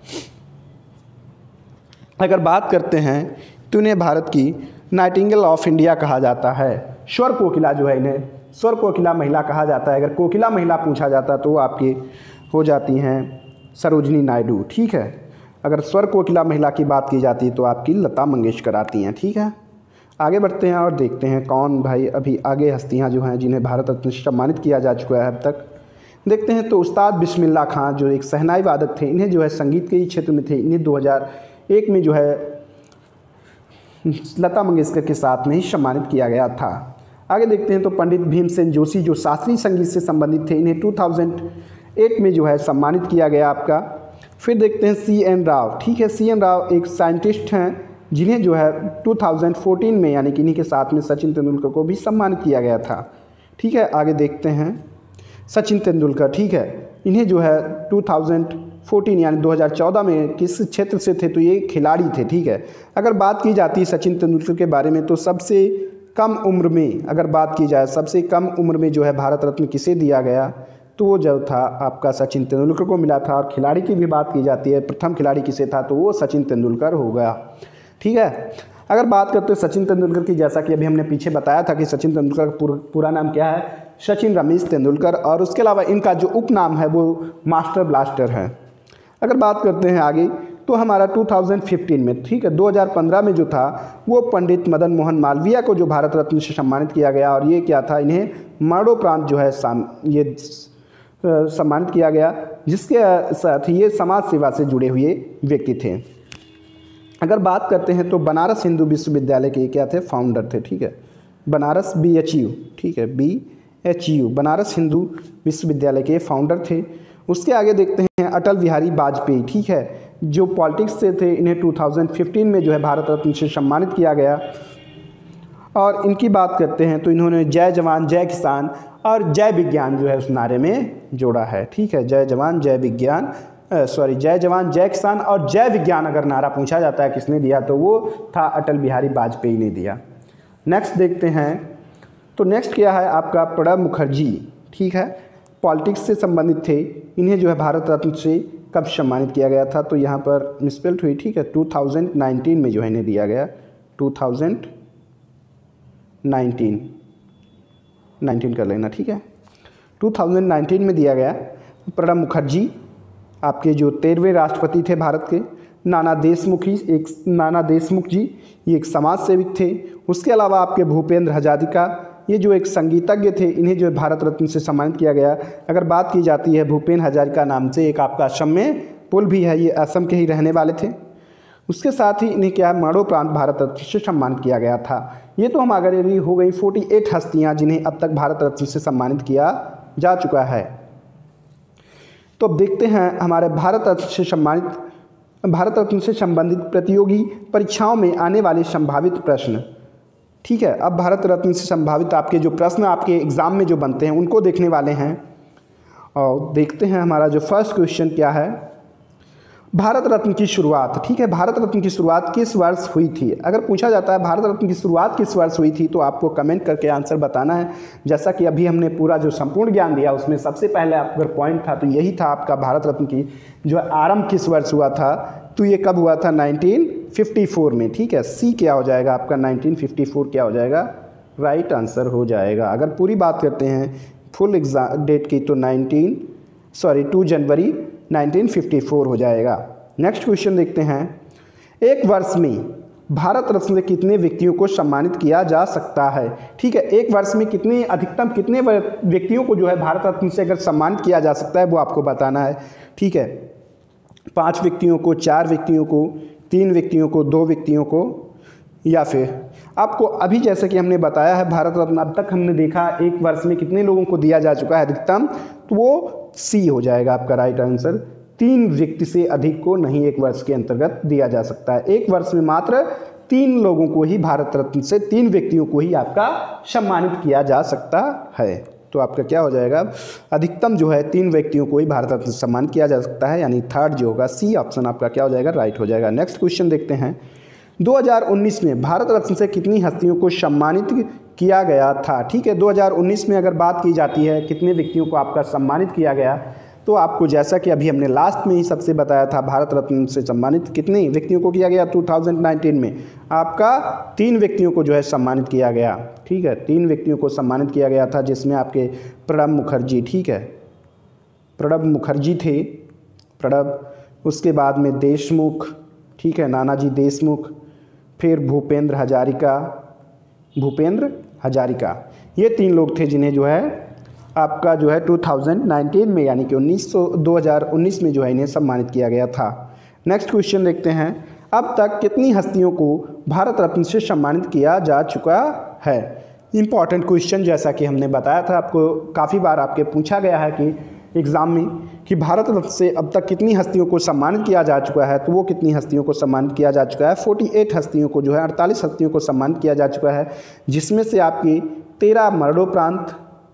अगर बात करते हैं तो इन्हें भारत की नाइटिंगेल ऑफ इंडिया कहा जाता है। स्वर कोकिला जो है, इन्हें स्वर कोकिला महिला कहा जाता है। अगर कोकिला महिला पूछा जाता तो वो आपकी हो जाती हैं सरोजनी नायडू, ठीक है। अगर स्वर कोकिला महिला की बात की जाती है तो आपकी लता मंगेशकर आती हैं, ठीक है। आगे बढ़ते हैं और देखते हैं कौन भाई अभी आगे हस्तियां जो हैं जिन्हें भारत रत्न से सम्मानित किया जा चुका है अब तक। देखते हैं तो उस्ताद बिस्मिल्लाह खां जो एक शहनाई वादक थे, इन्हें जो है संगीत के ही क्षेत्र में थे, इन्हें 2001 में जो है लता मंगेशकर के साथ में ही सम्मानित किया गया था। आगे देखते हैं तो पंडित भीमसेन जोशी जो शास्त्रीय संगीत से संबंधित थे, इन्हें 2008 में जो है सम्मानित किया गया आपका। फिर देखते हैं CN राव, ठीक है। CN राव एक साइंटिस्ट हैं जिन्हें जो है 2014 में यानी कि इन्हीं के साथ में सचिन तेंदुलकर को भी सम्मानित किया गया था, ठीक है। आगे देखते हैं सचिन तेंदुलकर, ठीक है। इन्हें जो है 2014 यानी 2014 में किस क्षेत्र से थे, तो ये खिलाड़ी थे, ठीक है। अगर बात की जाती है सचिन तेंदुलकर के बारे में तो सबसे कम उम्र में अगर बात की जाए, सबसे कम उम्र में जो है भारत रत्न किसे दिया गया, तो वो जो था आपका सचिन तेंदुलकर को मिला था। और खिलाड़ी की भी बात की जाती है, प्रथम खिलाड़ी किसे था, तो वो सचिन तेंदुलकर हो गया, ठीक है। अगर बात करते हैं सचिन तेंदुलकर की, जैसा कि अभी हमने पीछे बताया था कि सचिन तेंदुलकर का पूरा नाम क्या है, सचिन रमेश तेंदुलकर, और उसके अलावा इनका जो उपनाम है वो मास्टर ब्लास्टर है। अगर बात करते हैं आगे तो हमारा 2015 में, ठीक है, 2015 में जो था वो पंडित मदन मोहन मालवीय को जो भारत रत्न से सम्मानित किया गया, और ये क्या था, इन्हें मरणोपरांत जो है ये सम्मानित किया गया, जिसके साथ ये समाज सेवा से जुड़े हुए व्यक्ति थे। अगर बात करते हैं तो बनारस हिंदू विश्वविद्यालय के क्या थे, फाउंडर थे, ठीक है। बनारस BHU, ठीक है, BHU बनारस हिंदू विश्वविद्यालय के फाउंडर थे। उसके आगे देखते हैं अटल बिहारी वाजपेयी, ठीक है, जो पॉलिटिक्स से थे, इन्हें 2015 में जो है भारत रत्न से सम्मानित किया गया। और इनकी बात करते हैं तो इन्होंने जय जवान जय किसान और जय विज्ञान जो है उस नारे में जोड़ा है, ठीक है। जय जवान जय विज्ञान जय जवान जय किसान और जय विज्ञान अगर नारा पूछा जाता है किसने दिया, तो वो था अटल बिहारी वाजपेयी ने दिया। नेक्स्ट देखते हैं तो नेक्स्ट क्या है आपका प्रणब मुखर्जी, ठीक है, पॉलिटिक्स से संबंधित थे, इन्हें जो है भारत रत्न से कब सम्मानित किया गया था, तो यहाँ पर मिसस्पेल्ड हुई, ठीक है, 2019 में जो है इन्हें दिया गया, 2019 कर लेना, ठीक है, 2019 में दिया गया। प्रणब मुखर्जी आपके जो 13वें राष्ट्रपति थे भारत के। नाना देशमुख जी ये एक समाज सेवक थे। उसके अलावा आपके भूपेंद्र हजारिका ये जो एक संगीतज्ञ थे, इन्हें जो है भारत रत्न से सम्मानित किया गया। अगर बात की जाती है भूपेन हजारिका नाम से एक आपका असम में पुल भी है, ये असम के ही रहने वाले थे। उसके साथ ही इन्हें क्या मरणोपरांत भारत रत्न से सम्मानित किया गया था। ये तो हम अगर हो गई 48 हस्तियाँ जिन्हें अब तक भारत रत्न से सम्मानित किया जा चुका है। तो अब देखते हैं हमारे भारत रत्न से संबंधित प्रतियोगी परीक्षाओं में आने वाले संभावित प्रश्न, ठीक है। अब भारत रत्न से संभावित आपके जो प्रश्न आपके एग्ज़ाम में जो बनते हैं उनको देखने वाले हैं। और देखते हैं हमारा जो फर्स्ट क्वेश्चन क्या है, भारत रत्न की शुरुआत, ठीक है, भारत रत्न की शुरुआत किस वर्ष हुई थी। अगर पूछा जाता है भारत रत्न की शुरुआत किस वर्ष हुई थी, तो आपको कमेंट करके आंसर बताना है। जैसा कि अभी हमने पूरा जो संपूर्ण ज्ञान दिया उसमें सबसे पहले अगर पॉइंट था तो यही था आपका भारत रत्न की जो आरंभ किस वर्ष हुआ था, तो ये कब हुआ था, 1954 में, ठीक है। सी क्या हो जाएगा आपका, 1954 क्या हो जाएगा, राइट आंसर हो जाएगा। अगर पूरी बात करते हैं फुल एग्जाम डेट की तो 2 जनवरी 1954 हो जाएगा। नेक्स्ट क्वेश्चन देखते हैं, एक वर्ष में भारत रत्न से कितने व्यक्तियों को सम्मानित किया जा सकता है, ठीक है। एक वर्ष में अधिकतम कितने व्यक्तियों को जो है भारत रत्न से अगर सम्मानित किया जा सकता है वो आपको बताना है, ठीक है। 5 व्यक्तियों को, 4 व्यक्तियों को, 3 व्यक्तियों को, 2 व्यक्तियों को, या फिर आपको अभी जैसे कि हमने बताया है भारत रत्न अब तक हमने देखा एक वर्ष में कितने लोगों को दिया जा चुका है अधिकतम, तो वो सी हो जाएगा आपका राइट आंसर। 3 व्यक्ति से अधिक को नहीं एक वर्ष के अंतर्गत दिया जा सकता है। एक वर्ष में मात्र 3 लोगों को ही भारत रत्न से 3 व्यक्तियों को ही आपका सम्मानित किया जा सकता है। तो आपका क्या हो जाएगा, अधिकतम जो है 3 व्यक्तियों को ही भारत रत्न से सम्मानित किया जा सकता है, यानी थर्ड जो होगा सी ऑप्शन आपका क्या हो जाएगा, राइट हो जाएगा। नेक्स्ट क्वेश्चन देखते हैं, 2019 में भारत रत्न से कितनी हस्तियों को सम्मानित किया गया था, ठीक है। 2019 में अगर बात की जाती है कितने व्यक्तियों को आपका सम्मानित किया गया, तो आपको जैसा कि अभी हमने लास्ट में ही सबसे बताया था भारत रत्न से सम्मानित कितने व्यक्तियों को किया गया, 2019 में आपका 3 व्यक्तियों को जो है सम्मानित किया गया, ठीक है। 3 व्यक्तियों को सम्मानित किया गया था, जिसमें आपके प्रणब मुखर्जी, ठीक है, प्रणब मुखर्जी थे, प्रणब, उसके बाद में देशमुख, ठीक है, नानाजी देशमुख, फिर भूपेंद्र हजारिका। ये 3 लोग थे जिन्हें जो है आपका जो है 2019 में यानी कि 2019 में जो है इन्हें सम्मानित किया गया था। नेक्स्ट क्वेश्चन देखते हैं, अब तक कितनी हस्तियों को भारत रत्न से सम्मानित किया जा चुका है। इम्पॉर्टेंट क्वेश्चन, जैसा कि हमने बताया था आपको, काफ़ी बार आपके पूछा गया है कि एग्ज़ाम में कि भारत रत्न से अब तक कितनी हस्तियों को सम्मानित किया जा चुका है, तो वो कितनी हस्तियों को सम्मानित किया जा चुका है। 48 हस्तियों को जो है 48 हस्तियों को सम्मानित किया जा चुका है, जिसमें से आपकी 13 मरणोपरांत,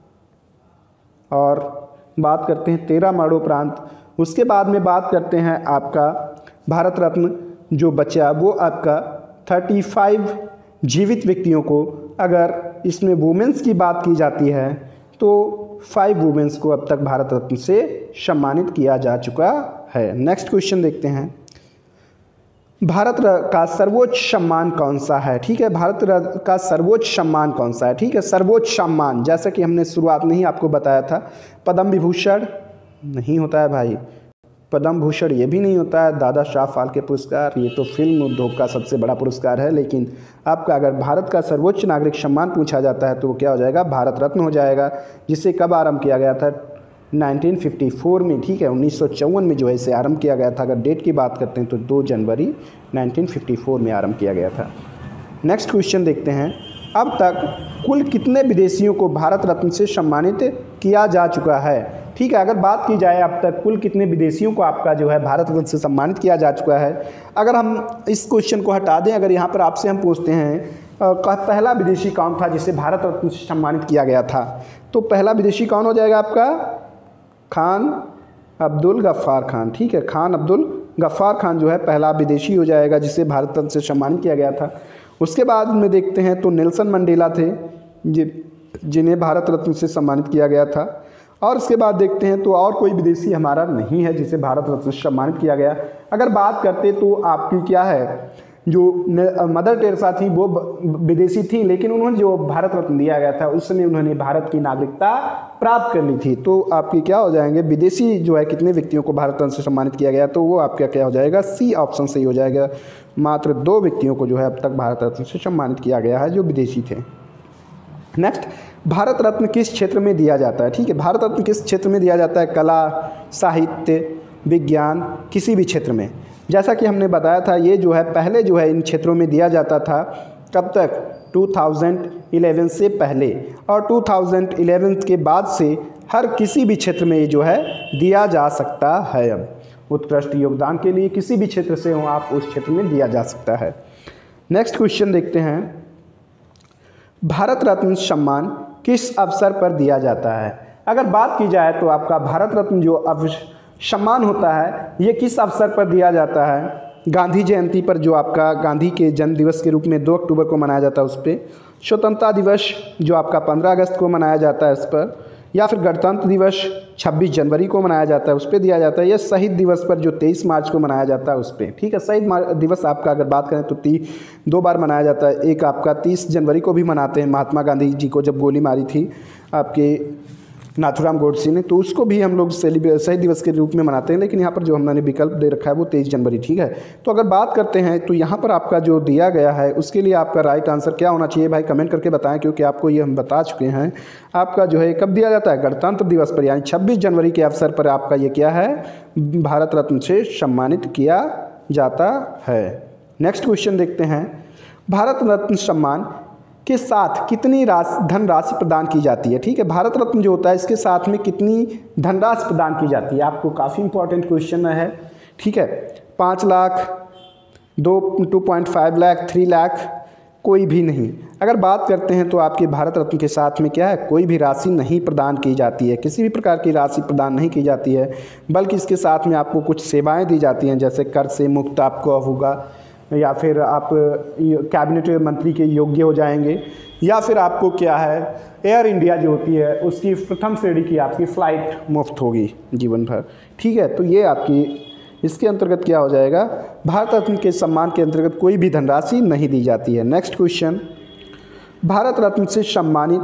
और बात करते हैं 13 मरणोपरांत। उसके बाद में बात करते हैं आपका भारत रत्न जो बचा वो आपका 35 जीवित व्यक्तियों को, अगर इसमें वुमेंस की बात की जाती है तो 5 वुमेंस को अब तक भारत रत्न से सम्मानित किया जा चुका है। नेक्स्ट क्वेश्चन देखते हैं, भारत का सर्वोच्च सम्मान कौन सा है। ठीक है, भारत का सर्वोच्च सम्मान कौन सा है। ठीक है, सर्वोच्च सम्मान जैसा कि हमने शुरुआत में ही आपको बताया था, पद्म विभूषण नहीं होता है भाई, पद्म भूषण ये भी नहीं होता है, दादा साहब फाल्के पुरस्कार ये तो फिल्म उद्योग का सबसे बड़ा पुरस्कार है। लेकिन आपका अगर भारत का सर्वोच्च नागरिक सम्मान पूछा जाता है तो वो क्या हो जाएगा, भारत रत्न हो जाएगा, जिसे कब आरंभ किया गया था 1954 में। ठीक है, 1954 में जो है इसे आरंभ किया गया था। अगर डेट की बात करते हैं तो 2 जनवरी 1954 में आरंभ किया गया था। नेक्स्ट क्वेश्चन देखते हैं, अब तक कुल कितने विदेशियों को भारत रत्न से सम्मानित किया जा चुका है। ठीक है, अगर बात की जाए अब तक कुल कितने विदेशियों को आपका जो है भारत रत्न से सम्मानित किया जा चुका है, अगर हम इस क्वेश्चन को हटा दें, अगर यहाँ पर आपसे हम पूछते हैं पहला विदेशी कौन था जिसे भारत रत्न से सम्मानित किया गया था, तो पहला विदेशी कौन हो जाएगा आपका, खान अब्दुल गफ्फार खान। ठीक है, खान अब्दुल गफ्फार खान जो है पहला विदेशी हो जाएगा जिसे भारत रत्न से सम्मानित किया गया था। उसके बाद में देखते हैं तो नेल्सन मंडेला थे जिन्हें भारत रत्न से सम्मानित किया गया था। और उसके बाद देखते हैं तो और कोई विदेशी हमारा नहीं है जिसे भारत रत्न से सम्मानित किया गया। अगर बात करते तो आपकी क्या है, जो मदर टेरेसा थी वो विदेशी थी, लेकिन उन्होंने जो भारत रत्न दिया गया था उस समय उन्होंने भारत की नागरिकता प्राप्त कर ली थी। तो आपकी क्या हो जाएंगे, विदेशी जो है कितने व्यक्तियों को भारत रत्न से सम्मानित किया गया, तो वो आपका क्या हो जाएगा, सी ऑप्शन सही हो जाएगा। मात्र 2 व्यक्तियों को जो है अब तक भारत रत्न से सम्मानित किया गया है जो विदेशी थे। नेक्स्ट, भारत रत्न किस क्षेत्र में दिया जाता है। ठीक है, भारत रत्न किस क्षेत्र में दिया जाता है, कला, साहित्य, विज्ञान, किसी भी क्षेत्र में। जैसा कि हमने बताया था ये जो है पहले जो है इन क्षेत्रों में दिया जाता था, कब तक, 2011 से पहले, और 2011 के बाद से हर किसी भी क्षेत्र में ये जो है दिया जा सकता है। अब उत्कृष्ट योगदान के लिए किसी भी क्षेत्र से हो आप उस क्षेत्र में दिया जा सकता है। नेक्स्ट क्वेश्चन देखते हैं, भारत रत्न सम्मान किस अवसर पर दिया जाता है। अगर बात की जाए तो आपका भारत रत्न जो सम्मान होता है ये किस अवसर पर दिया जाता है, गांधी जयंती पर, जो आपका गांधी के जन्म दिवस के रूप में 2 अक्टूबर को मनाया जाता है उस पर, स्वतंत्रता दिवस जो आपका 15 अगस्त को मनाया जाता है इस पर, या फिर गणतंत्र दिवस 26 जनवरी को मनाया जाता है उस पर दिया जाता है, या शहीद दिवस पर जो 23 मार्च को मनाया जाता है उस पर। ठीक है, शहीद दिवस आपका अगर बात करें तो 2 बार मनाया जाता है। एक आपका 30 जनवरी को भी मनाते हैं, महात्मा गांधी जी को जब गोली मारी थी आपके नाथूराम गोडसे ने, तो उसको भी हम लोग शहीद दिवस के रूप में मनाते हैं। लेकिन यहाँ पर जो हमने विकल्प दे रखा है वो 23 जनवरी। ठीक है, तो अगर बात करते हैं तो यहाँ पर आपका जो दिया गया है उसके लिए आपका राइट आंसर क्या होना चाहिए भाई, कमेंट करके बताएं, क्योंकि आपको ये हम बता चुके हैं। आपका जो है कब दिया जाता है, गणतंत्र दिवस पर, यानी 26 जनवरी के अवसर पर आपका ये क्या है, भारत रत्न से सम्मानित किया जाता है। नेक्स्ट क्वेश्चन देखते हैं, भारत रत्न सम्मान के साथ कितनी धनराशि प्रदान की जाती है। ठीक है, भारत रत्न जो होता है इसके साथ में कितनी धनराशि प्रदान की जाती है, आपको काफ़ी इंपॉर्टेंट क्वेश्चन है। ठीक है, 5 लाख, 2.5 लाख, 3 लाख, कोई भी नहीं। अगर बात करते हैं तो आपके भारत रत्न के साथ में क्या है, कोई भी राशि नहीं प्रदान की जाती है, किसी भी प्रकार की राशि प्रदान नहीं की जाती है, बल्कि इसके साथ में आपको कुछ सेवाएँ दी जाती हैं, जैसे कर से मुक्त आपको होगा, या फिर आप कैबिनेट मंत्री के योग्य हो जाएंगे, या फिर आपको क्या है, एयर इंडिया जो होती है उसकी प्रथम श्रेणी की आपकी फ़्लाइट मुफ्त होगी जीवन भर। ठीक है, तो ये आपकी इसके अंतर्गत क्या हो जाएगा, भारत रत्न के सम्मान के अंतर्गत कोई भी धनराशि नहीं दी जाती है। नेक्स्ट क्वेश्चन, भारत रत्न से सम्मानित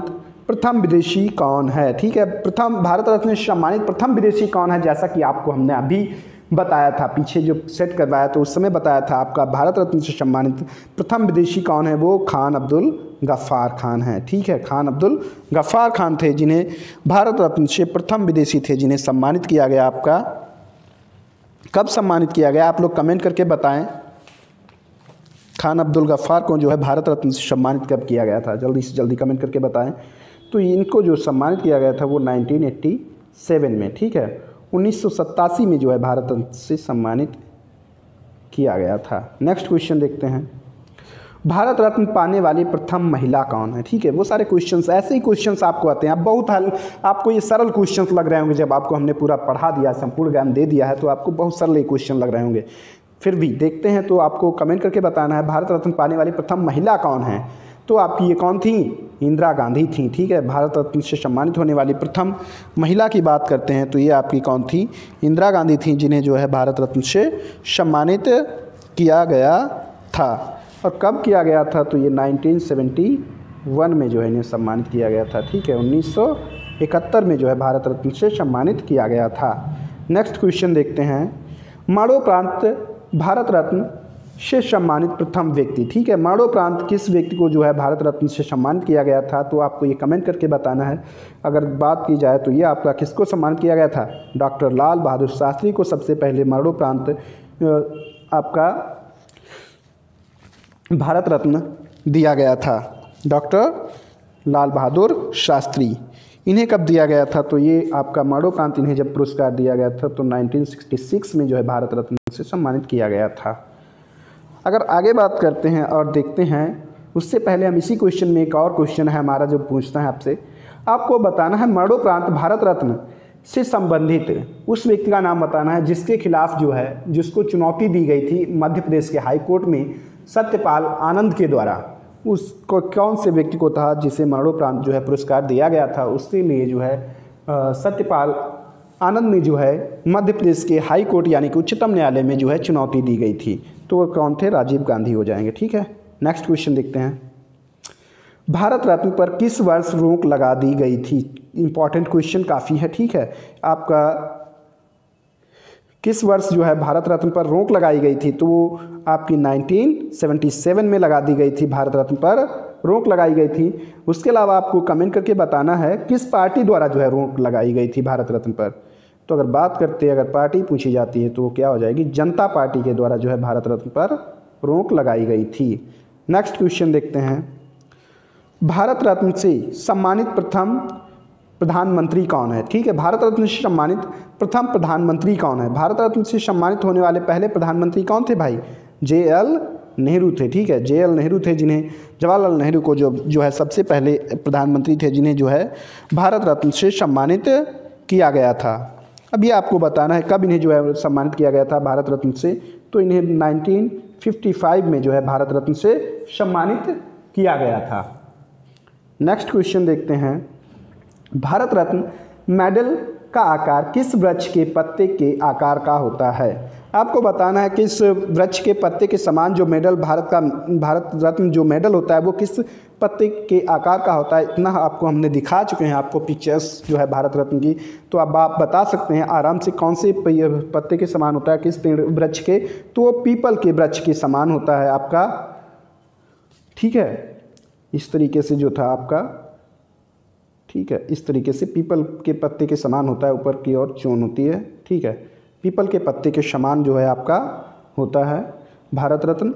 प्रथम विदेशी कौन है, ठीक है। प्रथम भारत रत्न से सम्मानित प्रथम विदेशी कौन है, जैसा कि आपको हमने अभी बताया था, पीछे जो सेट करवाया तो उस समय बताया था आपका भारत रत्न से सम्मानित प्रथम विदेशी कौन है, वो खान अब्दुल गफ्फार खान है, ठीक है। खान अब्दुल गफ्फार खान थे जिन्हें भारत रत्न से प्रथम विदेशी थे जिन्हें सम्मानित किया गया। आपका कब सम्मानित किया गया, आप लोग कमेंट करके बताएं। खान अब्दुल गफ्फार को जो है भारत रत्न से सम्मानित कब किया गया था, जल्दी से जल्दी कमेंट करके बताएं। तो इनको जो सम्मानित किया गया था वो 1987 में, ठीक है। 1987 में जो है भारत रत्न से सम्मानित किया गया था। नेक्स्ट क्वेश्चन देखते हैं, भारत रत्न पाने वाली प्रथम महिला कौन है, ठीक है। वो सारे क्वेश्चंस ऐसे ही क्वेश्चंस आपको आते हैं, आप बहुत आपको ये सरल क्वेश्चंस लग रहे होंगे, जब आपको हमने पूरा पढ़ा दिया, संपूर्ण ज्ञान दे दिया है तो आपको बहुत सरल क्वेश्चन लग रहे होंगे। फिर भी देखते हैं, तो आपको कमेंट करके बताना है भारत रत्न पाने वाली प्रथम महिला कौन है। तो आपकी ये कौन थी, इंदिरा गांधी थी, ठीक है। भारत रत्न से सम्मानित होने वाली प्रथम महिला की बात करते हैं तो ये आपकी कौन थी, इंदिरा गांधी थी, जिन्हें जो है भारत रत्न से सम्मानित किया गया था। और कब किया गया था, तो ये 1971 में जो है इन्हें सम्मानित किया गया था, ठीक है। 1971 में जो है भारत रत्न से सम्मानित किया गया था। नेक्स्ट क्वेश्चन देखते हैं, मरणोपरांत भारत रत्न से सम्मानित प्रथम व्यक्ति, ठीक है। मरणोपरांत किस व्यक्ति को जो है भारत रत्न से सम्मानित किया गया था, तो आपको ये कमेंट करके बताना है। अगर बात की जाए तो ये आपका किसको सम्मानित किया गया था, डॉक्टर लाल बहादुर शास्त्री को सबसे पहले मरणोपरांत आपका भारत रत्न दिया गया था, डॉक्टर लाल बहादुर शास्त्री। इन्हें कब दिया गया था, तो ये आपका मरणोपरांत इन्हें जब पुरस्कार दिया गया था तो 1966 में जो है भारत रत्न से सम्मानित किया गया था। अगर आगे बात करते हैं और देखते हैं, उससे पहले हम इसी क्वेश्चन में एक और क्वेश्चन है हमारा जो पूछता है आपसे, आपको बताना है मरणोपरांत भारत रत्न से संबंधित उस व्यक्ति का नाम बताना है जिसके खिलाफ जो है, जिसको चुनौती दी गई थी मध्य प्रदेश के हाई कोर्ट में सत्यपाल आनंद के द्वारा। उसको कौन से व्यक्ति को था जिसे मरणोपरांत जो है पुरस्कार दिया गया था, उसके लिए जो है सत्यपाल आनंद ने जो है मध्य प्रदेश के हाई कोर्ट यानी कि उच्चतम न्यायालय में जो है चुनौती दी गई थी। तो वो कौन थे, राजीव गांधी हो जाएंगे, ठीक है। नेक्स्ट क्वेश्चन देखते हैं, भारत रत्न पर किस वर्ष रोक लगा दी गई थी। इंपॉर्टेंट क्वेश्चन काफ़ी है, ठीक है। आपका किस वर्ष जो है भारत रत्न पर रोक लगाई गई थी, तो वो आपकी 1977 में लगा दी गई थी, भारत रत्न पर रोक लगाई गई थी। उसके अलावा आपको कमेंट करके बताना है किस पार्टी द्वारा जो है रोक लगाई गई थी भारत रत्न पर। तो अगर बात करते हैं, अगर पार्टी पूछी जाती है तो वो क्या हो जाएगी, जनता पार्टी के द्वारा जो है भारत रत्न पर रोक लगाई गई थी। नेक्स्ट क्वेश्चन देखते हैं, भारत रत्न से सम्मानित प्रथम प्रधानमंत्री कौन है, ठीक है। भारत रत्न से सम्मानित प्रथम प्रधानमंत्री कौन है, भारत रत्न से सम्मानित होने वाले पहले प्रधानमंत्री कौन थे भाई, JL नेहरू थे, ठीक है। JL नेहरू थे, जिन्हें जवाहरलाल नेहरू को जो है सबसे पहले प्रधानमंत्री थे जिन्हें जो है भारत रत्न से सम्मानित किया गया था। अब ये आपको बताना है कब इन्हें जो है सम्मानित किया गया था भारत रत्न से, तो इन्हें 1955 में जो है भारत रत्न से सम्मानित किया गया था। नेक्स्ट क्वेश्चन देखते हैं, भारत रत्न मेडल का आकार किस वृक्ष के पत्ते के आकार का होता है। आपको बताना है किस वृक्ष के पत्ते के समान जो मेडल भारत रत्न जो मेडल होता है वो किस पत्ते के आकार का होता है। इतना आपको हमने दिखा चुके हैं आपको पिक्चर्स जो है भारत रत्न की, तो अब आप बता सकते हैं आराम से कौन से पत्ते के समान होता है, किस पेड़ वृक्ष के, तो वो पीपल के वृक्ष के समान होता है आपका, ठीक है। इस तरीके से जो था आपका, ठीक है, इस तरीके से पीपल के पत्ते के समान होता है, ऊपर की ओर चोंच होती है, ठीक है। पीपल के पत्ते के समान जो है आपका होता है भारत रत्न,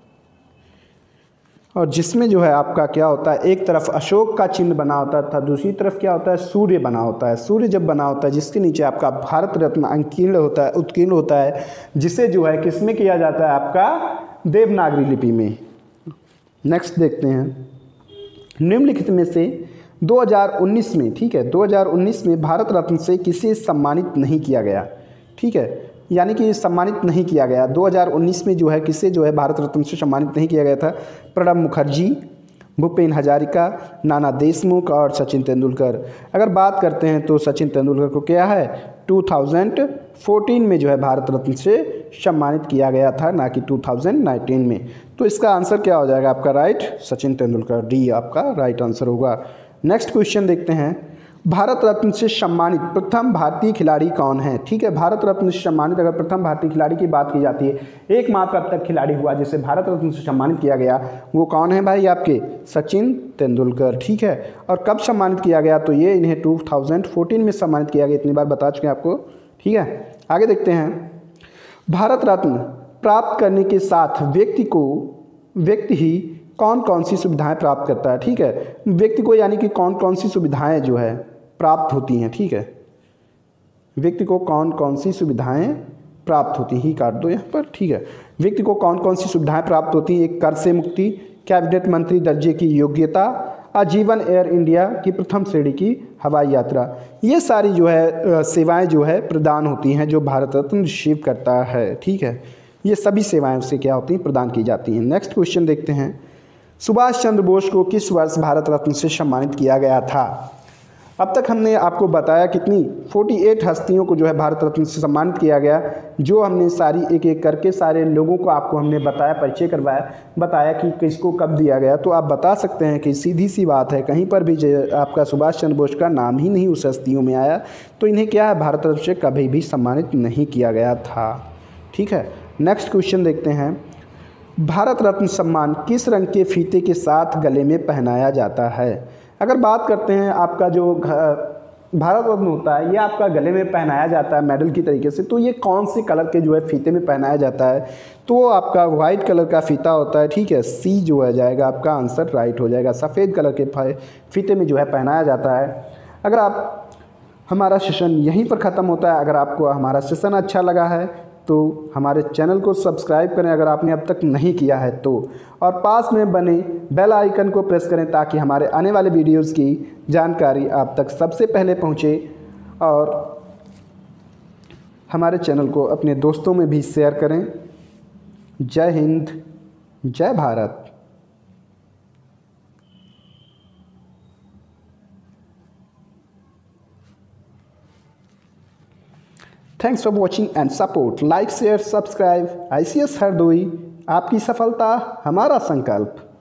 और जिसमें जो है आपका क्या होता है, एक तरफ अशोक का चिन्ह बना होता था, दूसरी तरफ क्या होता है, सूर्य बना होता है। सूर्य जब बना होता है जिसके नीचे आपका भारत रत्न अंकीर्ण होता है, उत्कीर्ण होता है, जिसे जो है किस में किया जाता है, आपका देवनागरी लिपि में। नेक्स्ट देखते हैं, निम्नलिखित में से 2019 में, ठीक है, 2019 में भारत रत्न से किसे सम्मानित नहीं किया गया, ठीक है, यानी कि सम्मानित नहीं किया गया। 2019 में जो है किसे जो है भारत रत्न से सम्मानित नहीं किया गया था, प्रणब मुखर्जी, भूपेन हजारिका, नाना देशमुख और सचिन तेंदुलकर। अगर बात करते हैं तो सचिन तेंदुलकर को क्या है 2014 में जो है भारत रत्न से सम्मानित किया गया था, ना कि 2019 में। तो इसका आंसर क्या हो जाएगा आपका राइट, सचिन तेंदुलकर, डी आपका राइट आंसर होगा। नेक्स्ट क्वेश्चन देखते हैं, भारत रत्न से सम्मानित प्रथम भारतीय खिलाड़ी कौन है? ठीक है, भारत रत्न से सम्मानित अगर प्रथम भारतीय खिलाड़ी की बात की जाती है, एकमात्र अब तक खिलाड़ी हुआ जिसे भारत रत्न से सम्मानित किया गया, वो कौन है भाई? आपके सचिन तेंदुलकर। ठीक है, और कब सम्मानित किया गया? तो ये इन्हें 2014 में सम्मानित किया गया, इतनी बार बता चुके हैं आपको। ठीक है, आगे देखते हैं, भारत रत्न प्राप्त करने के साथ व्यक्ति ही कौन कौन सी सुविधाएं प्राप्त करता है? ठीक है, व्यक्ति को यानी कि कौन कौन सी सुविधाएं जो है प्राप्त होती हैं। ठीक है, व्यक्ति को कौन कौन सी सुविधाएं प्राप्त होती ही काट दो यहाँ पर। ठीक है, व्यक्ति को कौन कौन सी सुविधाएं प्राप्त होती हैं? एक, कर से मुक्ति, कैबिनेट मंत्री दर्जे की योग्यता, आजीवन एयर इंडिया की प्रथम श्रेणी की हवाई यात्रा। ये सारी जो है सेवाएं जो है प्रदान होती हैं जो भारत रत्न रिसीव करता है। ठीक है, ये सभी सेवाएं उससे क्या होती हैं? प्रदान की जाती हैं। नेक्स्ट क्वेश्चन देखते हैं, सुभाष चंद्र बोस को किस वर्ष भारत रत्न से सम्मानित किया गया था? अब तक हमने आपको बताया कितनी 48 हस्तियों को जो है भारत रत्न से सम्मानित किया गया, जो हमने सारी एक एक करके सारे लोगों को आपको हमने बताया, परिचय करवाया, बताया कि किसको कब दिया गया। तो आप बता सकते हैं कि सीधी सी बात है, कहीं पर भी आपका सुभाष चंद्र बोस का नाम ही नहीं उस हस्तियों में आया, तो इन्हें क्या है भारत रत्न से कभी भी सम्मानित नहीं किया गया था। ठीक है, नेक्स्ट क्वेश्चन देखते हैं, भारत रत्न सम्मान किस रंग के फीते के साथ गले में पहनाया जाता है? अगर बात करते हैं आपका जो भारत रत्न होता है, ये आपका गले में पहनाया जाता है मेडल की तरीके से, तो ये कौन से कलर के जो है फीते में पहनाया जाता है? तो आपका वाइट कलर का फीता होता है। ठीक है, सी जो है जाएगा आपका आंसर राइट हो जाएगा। सफ़ेद कलर के फीते में जो है पहनाया जाता है। अगर आप हमारा सेशन यहीं पर ख़त्म होता है। अगर आपको हमारा सेशन अच्छा लगा है तो हमारे चैनल को सब्सक्राइब करें अगर आपने अब तक नहीं किया है तो, और पास में बने बेल आइकन को प्रेस करें ताकि हमारे आने वाले वीडियोज़ की जानकारी आप तक सबसे पहले पहुंचे, और हमारे चैनल को अपने दोस्तों में भी शेयर करें। जय हिंद, जय Bharat. Thanks for watching and support. Like share subscribe. ICS Hardoi, आपकी सफलता हमारा संकल्प।